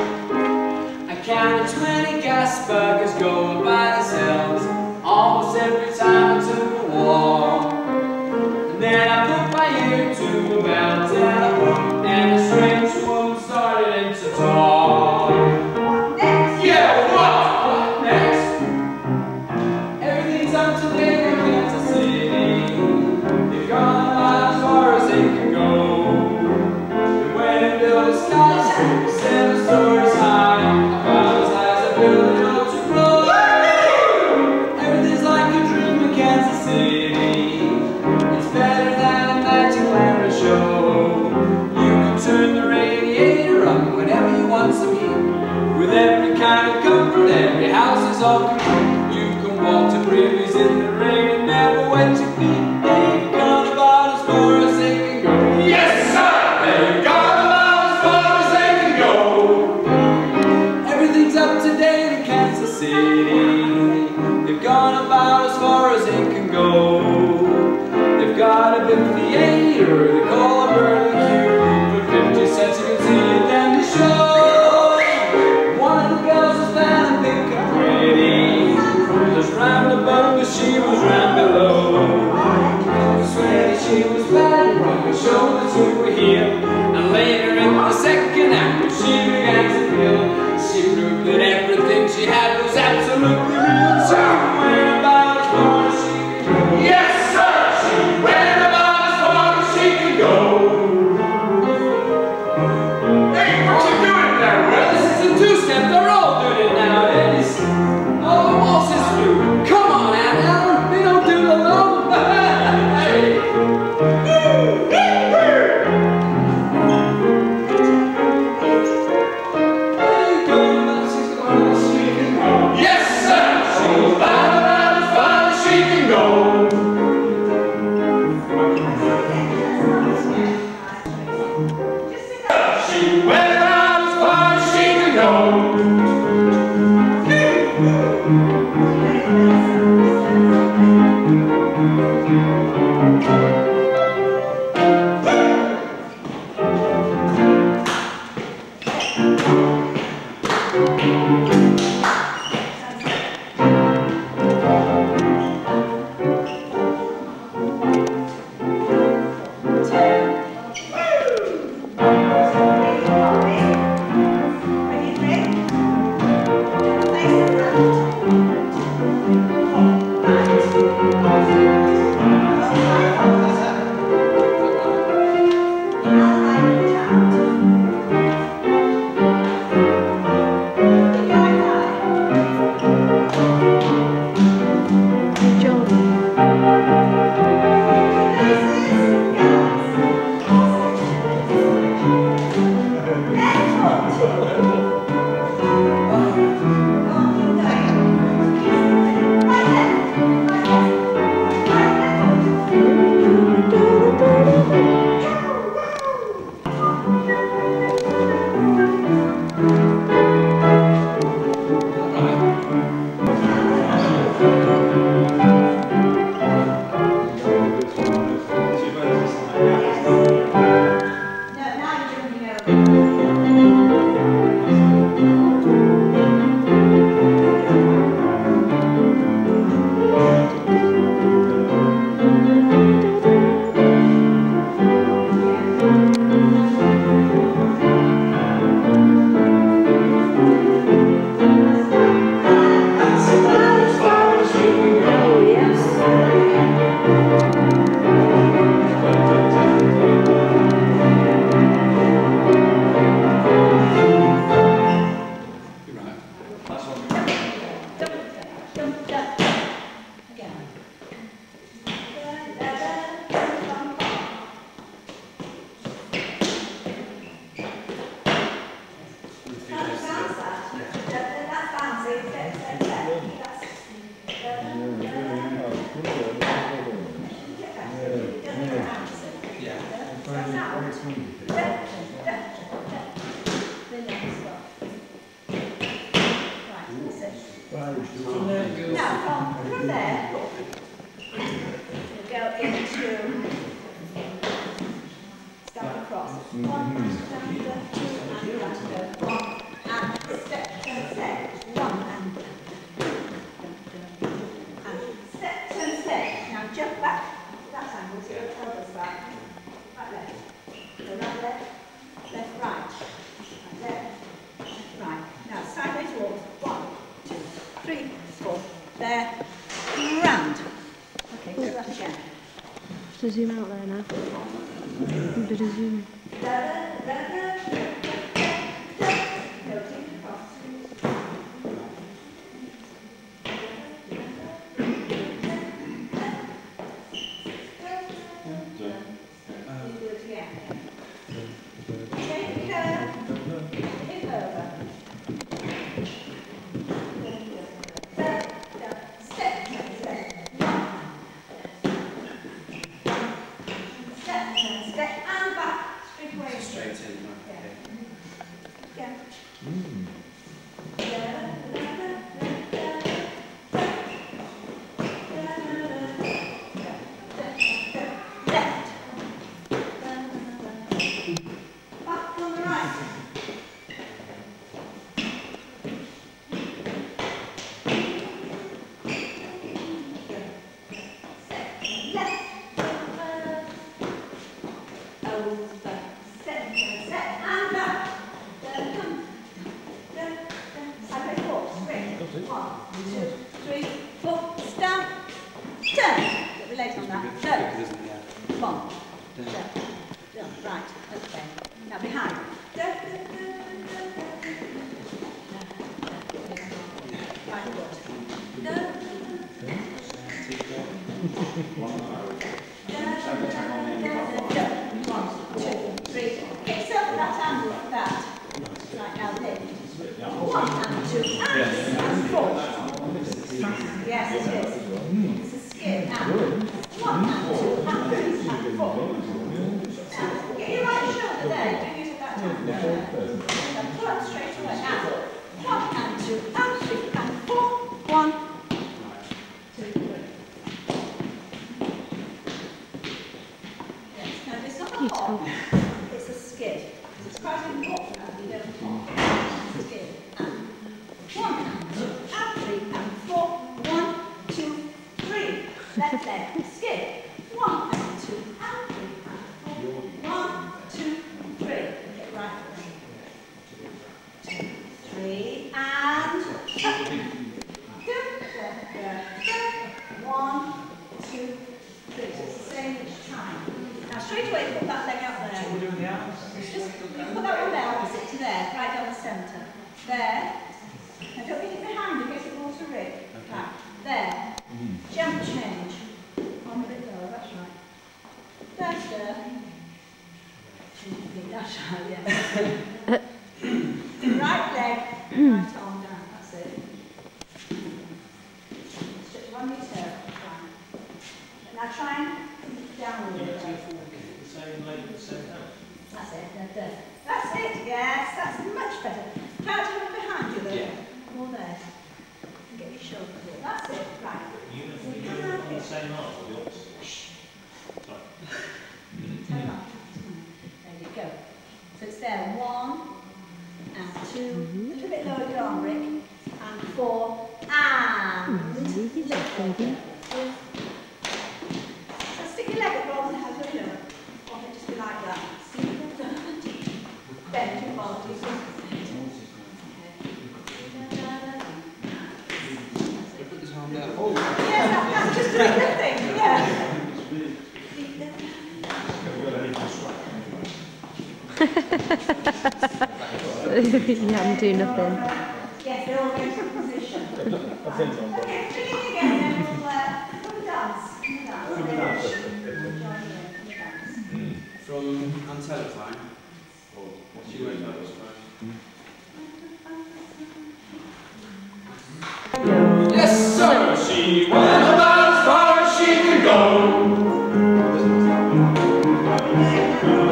[SPEAKER 1] I counted twenty gas burgers going by themselves almost every time I took a walk. And then I put my ear to a bell telephone and a strange woman started to talk. Yeah, what? Next, everything's up to date in Kansas City. They've gone about as far as they can go. They went and built a skyscraper seven stories high, about as high as a building ought to grow. Everything's like a dream in Kansas City. It's better than a magic lantern show. You can turn the radiator on whenever you want some heat. With every kind of comfort, every house is all complete. You can walk to Privy's in the rain and never wet your feet. They've gone about as far as they can go. Yes, sir! They've gone about as far as they can go. Everything's up to date in Kansas City. They've gone about as far as they can go. They've got a big theater they call a Burning Cube. For fifty cents you can see a dandy show. One of the girls was fat and big and pretty. Just round above, but she was round below. Sweaty, she was bad, but we showed that we were here. And later in the second act, she began to feel. She proved that everything she had was absolutely real. She went about as far as she could go. Yes, sir! She went about as far as she could go.
[SPEAKER 5] Now, from, from there, go into step across. One, step, two, and back. Go. One, and step, turn, step. One, and, and step, turn, step. Now jump back. That angle, so your elbows back. Right, left. Go right, left. Left, right. Right, left. Right. Now sideways walk. One, two, three, four. There. Round. Okay, do that again.
[SPEAKER 9] To zoom out there now. A bit of zoom.
[SPEAKER 5] It's a skid. It's quite important that you don't fall. Skid. And one, two, and three, and four. One, two, three. Left leg. Skid. One, and two, and three, and four. One, two, three. Get right. Two, three, and up. One, two, three. So it's the same each time. Now straight away put that leg out there. We're doing the arms. It's just you put that one there opposite to there, right down the centre. There. Now don't get it behind in case it falls to Rick. Right. There. Mm. Jump change. One a bit lower, that's right. That's there. That's right, yeah. Right leg, right arm down, that's it. Just one knee toe. Now try and down a little bit. That's it, they're done. That's it, yes, that's much better. Try to have it behind you though. Yeah. More there. And get your shoulder here. That's it, right. You know the same arm or the opposite? Shh. Turn up. There you go. So it's there. One and two. Mm-hmm. A little bit lower your arm, Rick. And four. And mm-hmm. So stick your leg up rather than have your lower. Or just be like that. Bend your body.
[SPEAKER 3] Put this arm down.
[SPEAKER 5] Oh. Yeah, that, that's just a good thing. Yeah.
[SPEAKER 9] You haven't do nothing.
[SPEAKER 5] Yes, they're all going to position. Okay, three again, then we'll uh, we'll dance. We'll dance.
[SPEAKER 1] From Antelopine. She went out as far. Yes, sir! She went about as far as she could go.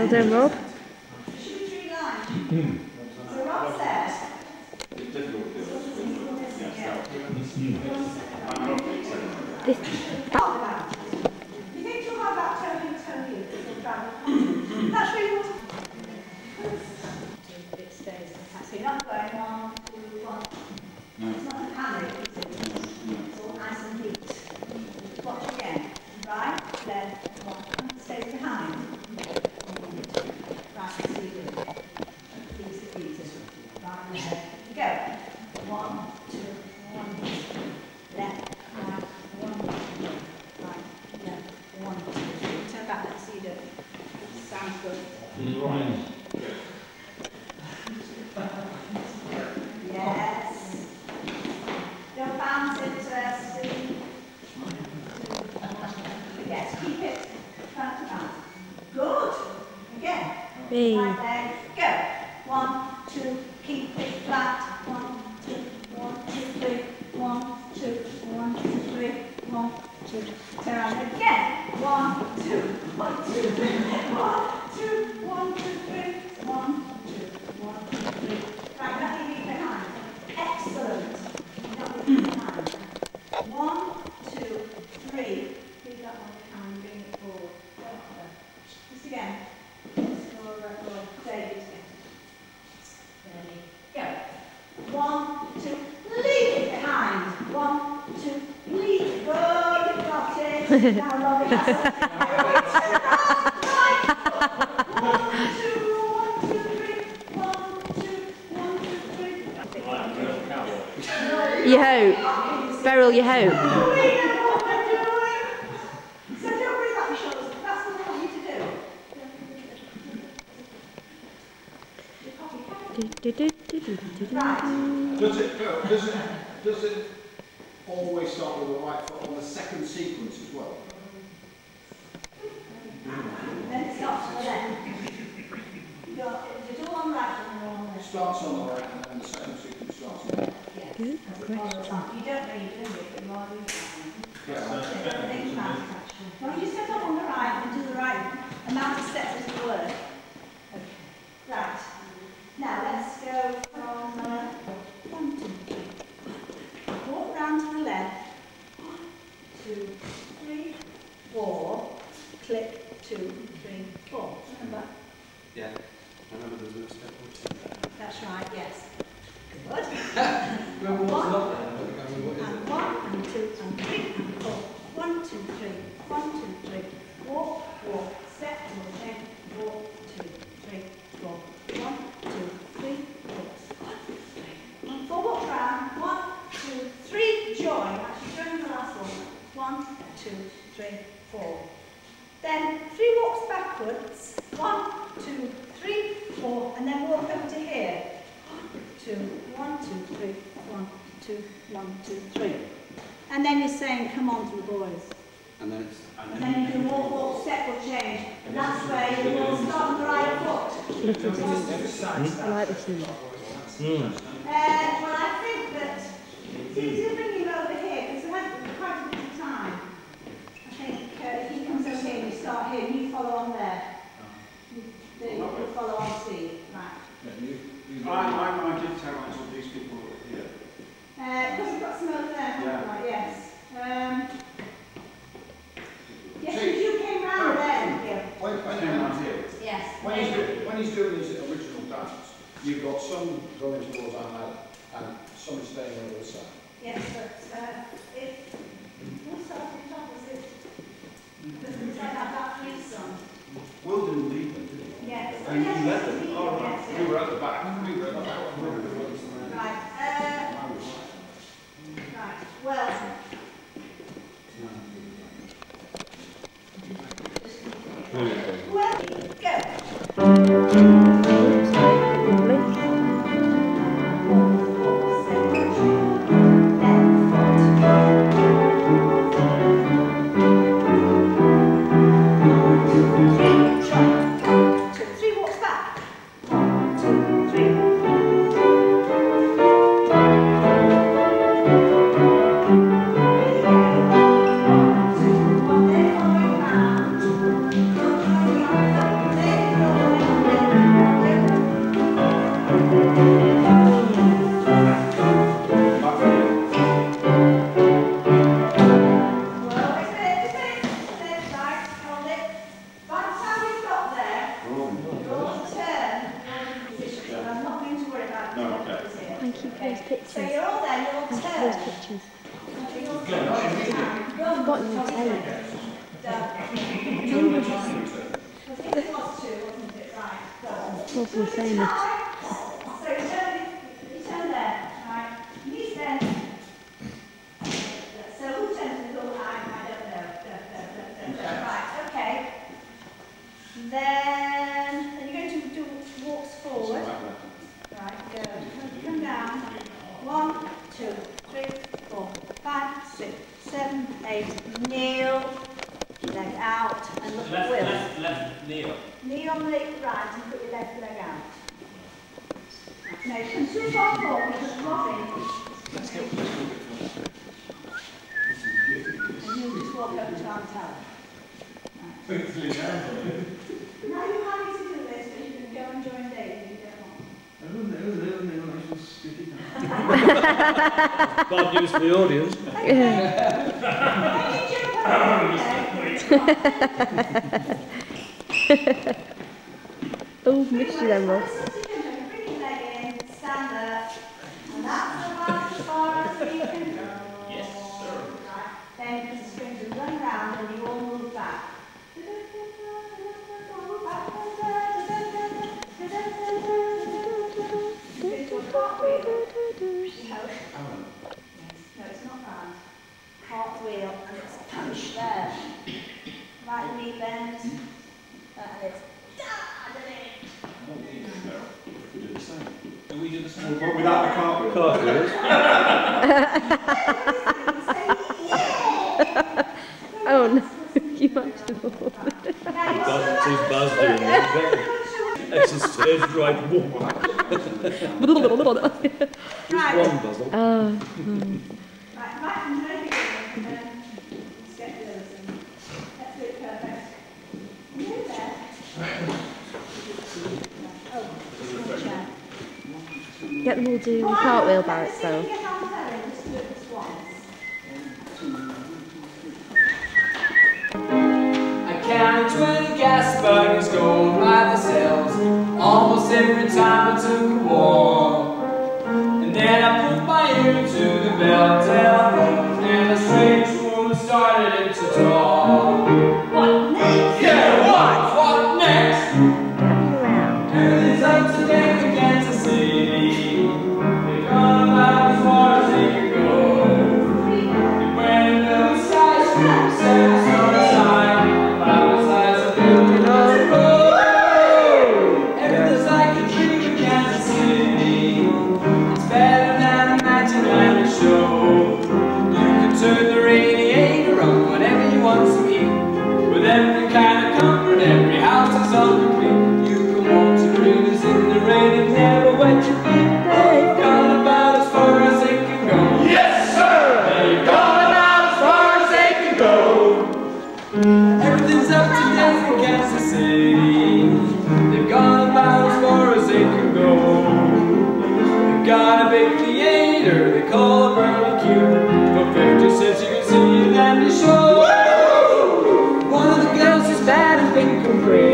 [SPEAKER 9] Well done, Rob.
[SPEAKER 5] Should we three lines? So Rob says.
[SPEAKER 9] This,
[SPEAKER 5] You think too hard about Tony and Tony? That's really what it stays. So you're not going one, two, one. It's not a panic, is it? It's all nice and neat. Watch again. Right, left, one. Stays behind. Right, see you. Easy, easy. Right, left. Go. One, two, one. Left, right, one. Right, left, one. Turn back, let's see you do it. Sounds good.
[SPEAKER 7] Right.
[SPEAKER 5] Yes. Don't bounce interesting. Yes, keep it front to back. Good. Again.
[SPEAKER 9] B.
[SPEAKER 5] Right leg. Go. One, two, keep it flat. One, two, one, two, three. One, two, one, two, three. One, two. Turn around again. One, two, one, two, three. One, two, one, two, three. One, two, one, two, three. Right, not leaving behind. Excellent. Not leaving behind. One, two, three. Leave that one behind, bring it forward. Just again. Or, or David. Ready. Go. One, two, leave it behind. One, two, leave it. Good, you've got it. Now, Robbie,
[SPEAKER 9] You hope. Beryl, you hope.
[SPEAKER 5] So don't worry about your shoulders. That's what I want you to do.
[SPEAKER 9] Do, do, do, do, do, do.
[SPEAKER 5] Right.
[SPEAKER 11] Does it, does it, does it always start with the right foot on the second sequence as well?
[SPEAKER 5] Then it starts with them. You do one right and one left.
[SPEAKER 11] Starts on the right and then the second sequence starts on the left.
[SPEAKER 5] Yes.
[SPEAKER 9] Good question.
[SPEAKER 5] You don't really do it, but you are doing it.
[SPEAKER 11] Yeah.
[SPEAKER 5] Think about it, actually. Well, you set off on the right and do the right amount of steps as you work. Okay. Right. Now let's go from uh, one, two, three. Walk round to the left. One, two, three, four. Click, two, three, four. Remember?
[SPEAKER 10] Yeah. I remember there was a step or two there.
[SPEAKER 5] That's right, yes. Good.
[SPEAKER 10] Remember what's
[SPEAKER 5] One,
[SPEAKER 10] not there? I mean, what is
[SPEAKER 5] and
[SPEAKER 10] it?
[SPEAKER 5] one, and two, and three, and four. One, two, three. One, two, three. Walk, walk. Step, walk, change. Walk, two, three, four. One, two, three, four. One, three. And four walk round. One, two, three. Join. Actually, join the last one. One, two, three, four. Then three walks backwards. One, two, three, four, and then walk over to here. One, two, one, two, three, one, two, one, two, three. And then you're saying, come on to the boys.
[SPEAKER 10] And then it's...
[SPEAKER 5] And then you can walk, walk, step or change. And that's where you will start on the right foot.
[SPEAKER 9] Little things. I like this thing.
[SPEAKER 5] Uh, well, I think that it's easier bringing him over here because there has been quite a bit of time. I think uh, if he comes over here and you start here, you follow on there. You, you follow on Steve. Right.
[SPEAKER 11] I, I, I did tell I told these people here.
[SPEAKER 5] Uh, because we've got some over there, haven't
[SPEAKER 11] Yeah.
[SPEAKER 5] we? Yes. Um, yes, you, you came round there, didn't you?
[SPEAKER 11] When, when, when, here.
[SPEAKER 5] Yes.
[SPEAKER 11] when, he's do, when he's doing his original dance, you've got some going towards our man and some staying on the other side.
[SPEAKER 5] Yes, but uh, if who started it off, was it? Because it was like that, that three song.
[SPEAKER 11] Will didn't lead them, did he?
[SPEAKER 5] Yes.
[SPEAKER 11] And
[SPEAKER 5] Yes,
[SPEAKER 11] you led
[SPEAKER 5] yes,
[SPEAKER 11] them?
[SPEAKER 5] yes,
[SPEAKER 11] Oh, right.
[SPEAKER 5] yes,
[SPEAKER 11] We were
[SPEAKER 5] yes.
[SPEAKER 11] at the back. We were at the back.
[SPEAKER 5] Right. Uh, right. Well. Well, go. Three walks back. One, two, three.
[SPEAKER 11] No, okay.
[SPEAKER 9] Thank you for those pictures.
[SPEAKER 5] So you're all there, you're all
[SPEAKER 9] Thank you for
[SPEAKER 5] turn.
[SPEAKER 9] those pictures. I've got your tape. Awful famous.
[SPEAKER 5] So you turn, you turn there, right? Knees then. So who turns to the I, I don't know. Right, okay. Then, then you're going to do walks forward. Right, go. Come down. One, two, three, four, five, six, seven, eight. Kneel. Leg out and look at Will.
[SPEAKER 8] Left, left, kneel.
[SPEAKER 5] Knee on the right and put your left leg out. No, you can too far forward because Robin.
[SPEAKER 10] Let's get
[SPEAKER 5] And you'll just walk over to our tower. Now you're happy to do this, but you can go and join Dave if you don't want.
[SPEAKER 10] bad news for the audience.
[SPEAKER 9] Oh, missed you then, Ross.
[SPEAKER 5] Bring your leg in, stand up, and that's about as far as you can go.
[SPEAKER 8] Yes, sir.
[SPEAKER 5] Right, then it's going to run round and you all move back. Into a cartwheel. No. No, it's not that. Cartwheel, and it's punch there. Right knee bend, and it's
[SPEAKER 10] Do we do the same?
[SPEAKER 11] But without the cartwheel.
[SPEAKER 10] Cartwheels.
[SPEAKER 9] Oh no, you might have
[SPEAKER 10] Buzz, sees Buzz doing that. It's a stage right one. Just one Buzzle.
[SPEAKER 9] Oh. Hmm.
[SPEAKER 5] right, right from the very beginning, and then get the others in. Let's do it perfect. You there? Oh, one chair.
[SPEAKER 9] Get them all doing the cartwheel barracks
[SPEAKER 5] So
[SPEAKER 9] though.
[SPEAKER 5] you get on there and just do it just once.
[SPEAKER 1] I counted twenty gas buggies going by themselves almost every time I took a walk. And then I put my ear to the bell telephone and a strange woman started to talk.
[SPEAKER 5] What next?
[SPEAKER 1] Yeah, what? What next? Everything's up to date in Kansas City. They've gone about as far as they can go. They went into the skyscraper, set the sun aside. Bible size a building on the road. Everything's like a dream in Kansas City. It's better than Imagineland show. You can turn the radiator on whenever you want to eat. With every kind of comfort, every house is all complete. You can walk to rivers in the rain and never wet your feet. They've gone about as far as they can go. Yes, sir! They've gone about as far as they can go. Everything's up to date in Kansas City. They've gone about as far as they can go. They've got a big theater they call a barbecue. For fifty cents you can see them to show. One of the girls is bad and pink and pretty.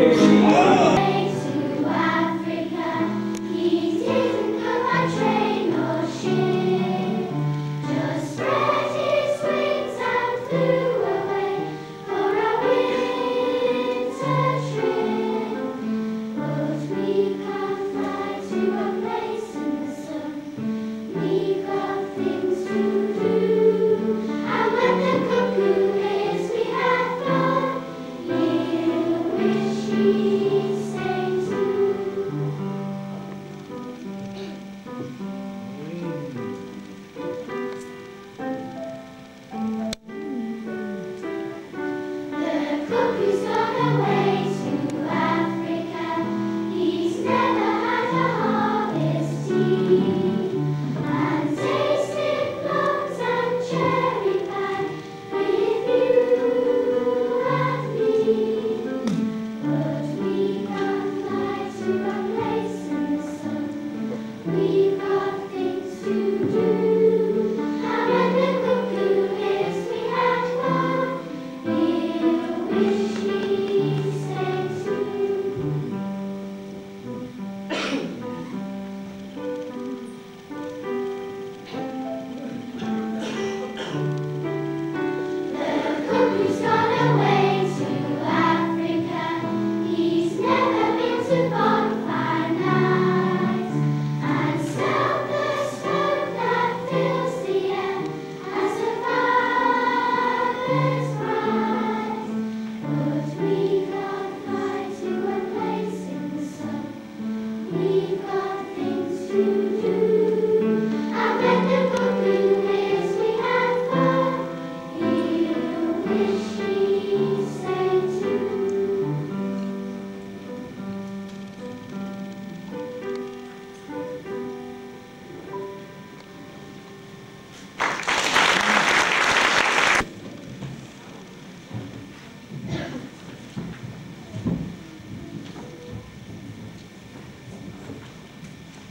[SPEAKER 4] Things to do.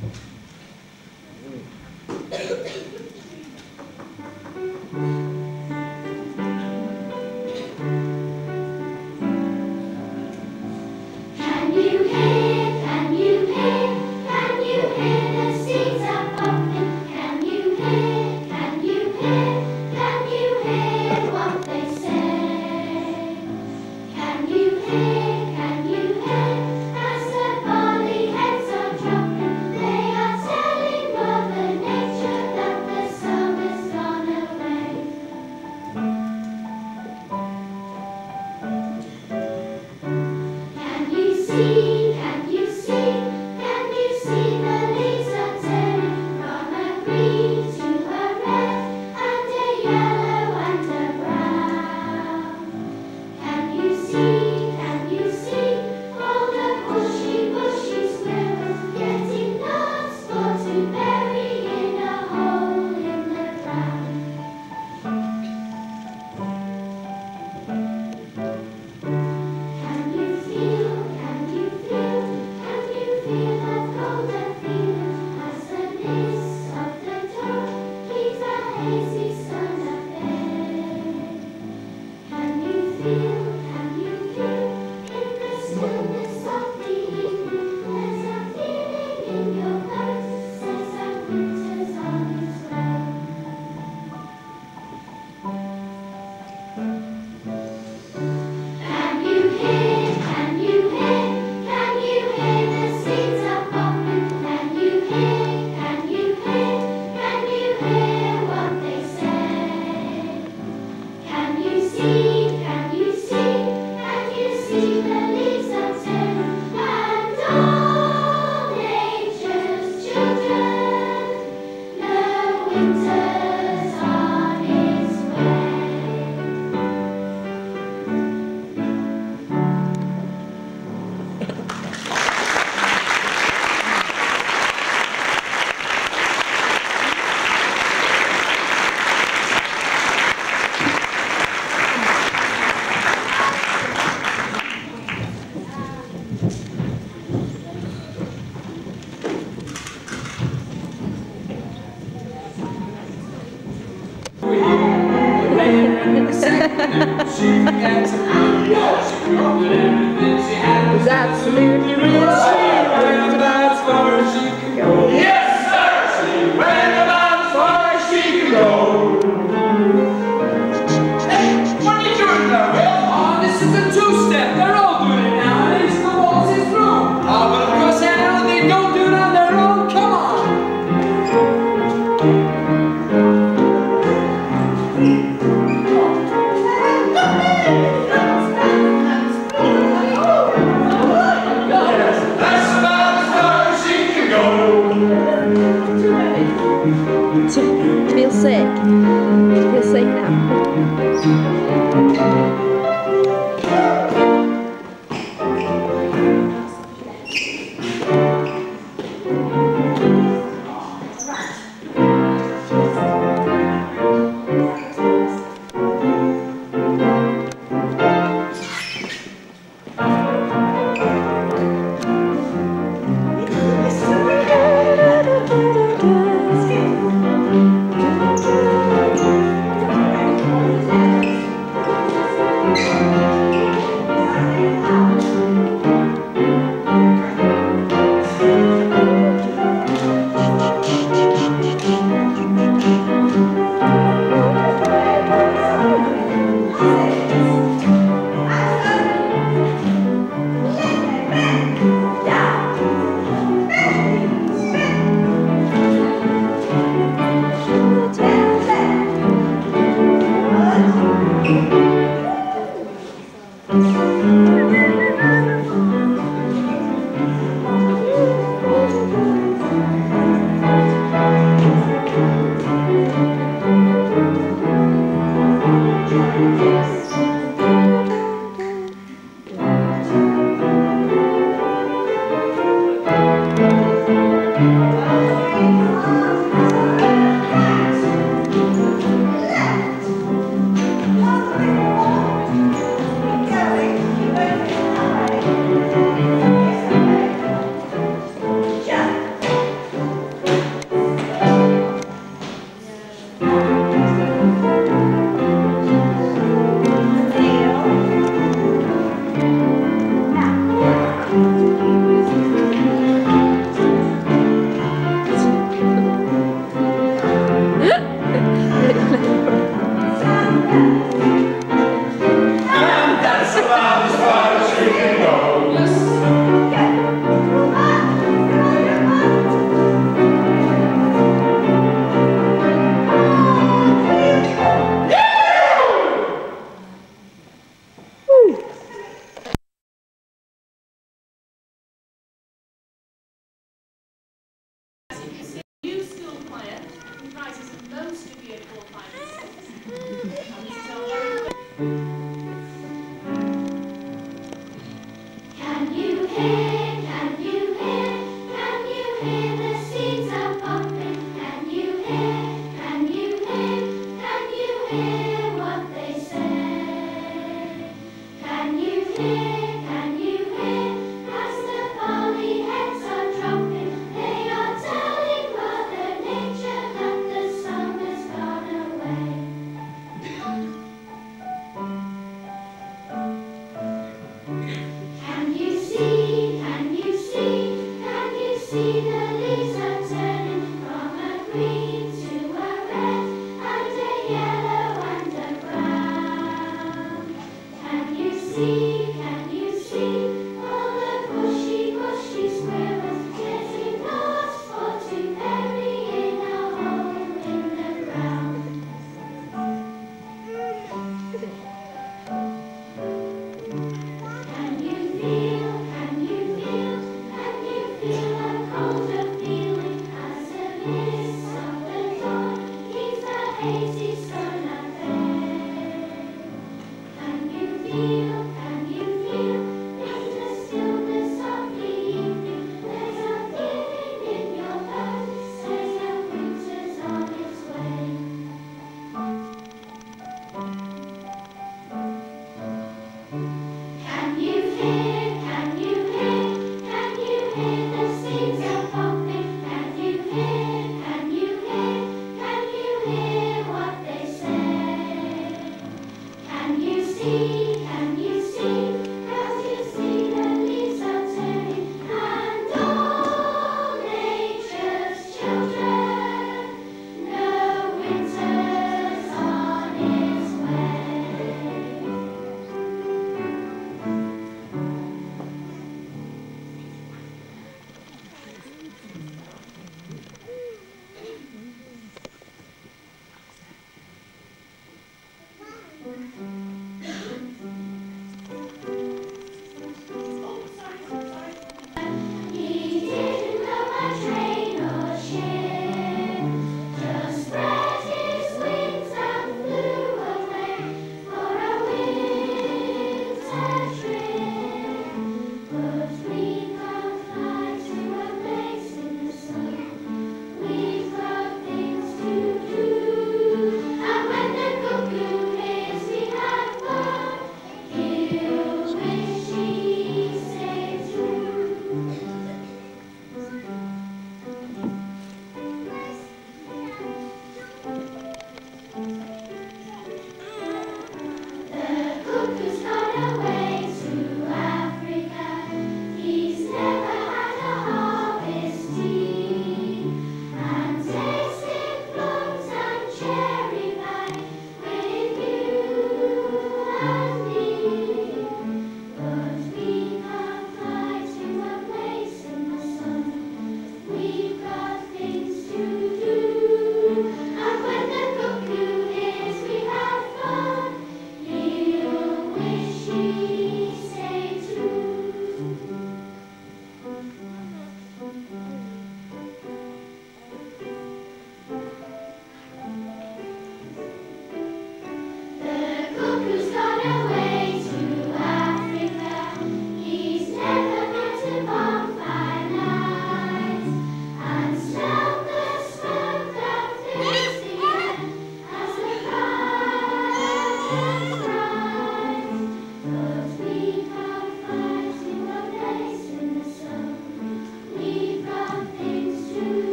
[SPEAKER 9] Is absolutely real.
[SPEAKER 1] As far as she can go. Yes, sir! She went about as far as she can go. Hey, what are you doing now, Will? Oh, this is a two-step. They're all doing it now. And it's the waltz is through. Oh, but of course, hell, they don't do it on their own. Come on.
[SPEAKER 9] Feel sick. Feel sick now.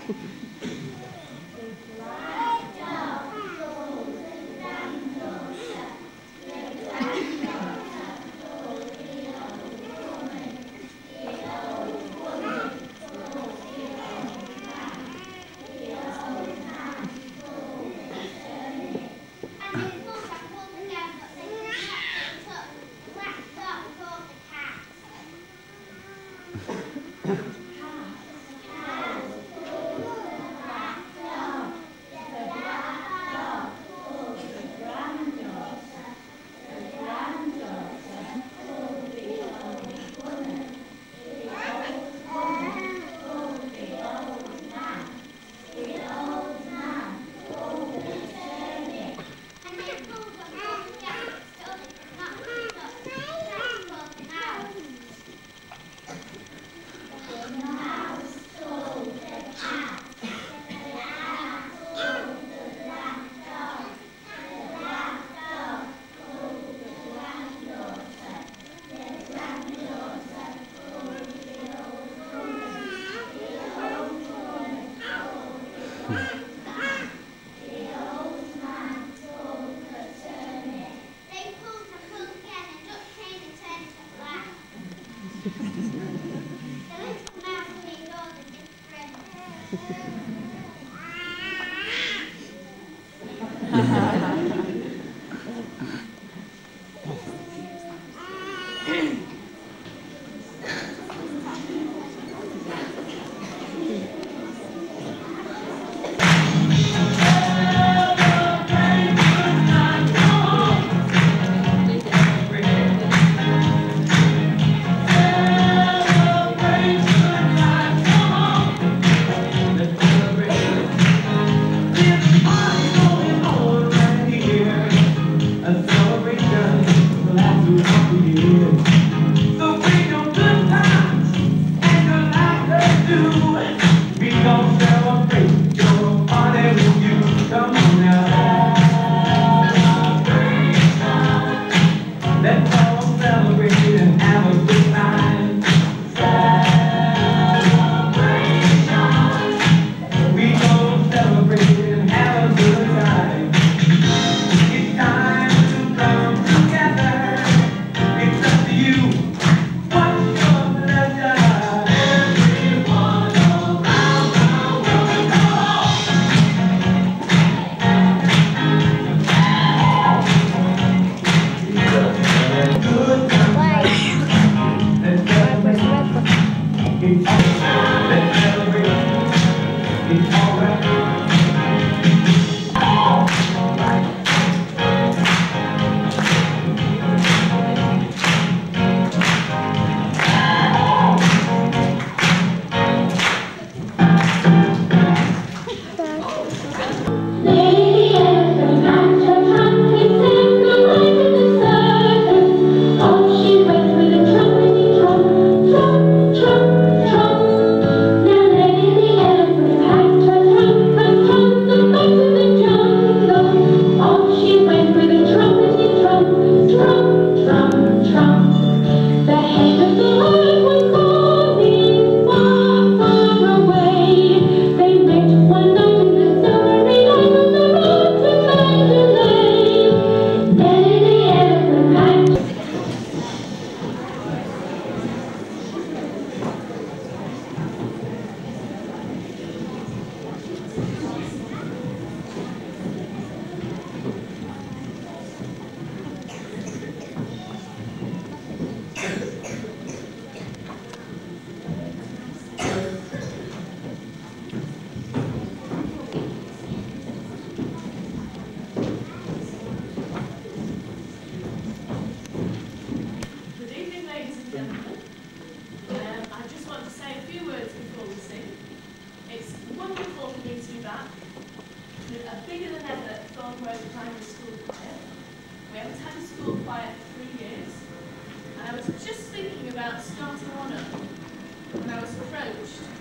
[SPEAKER 9] About starting one up when I was approached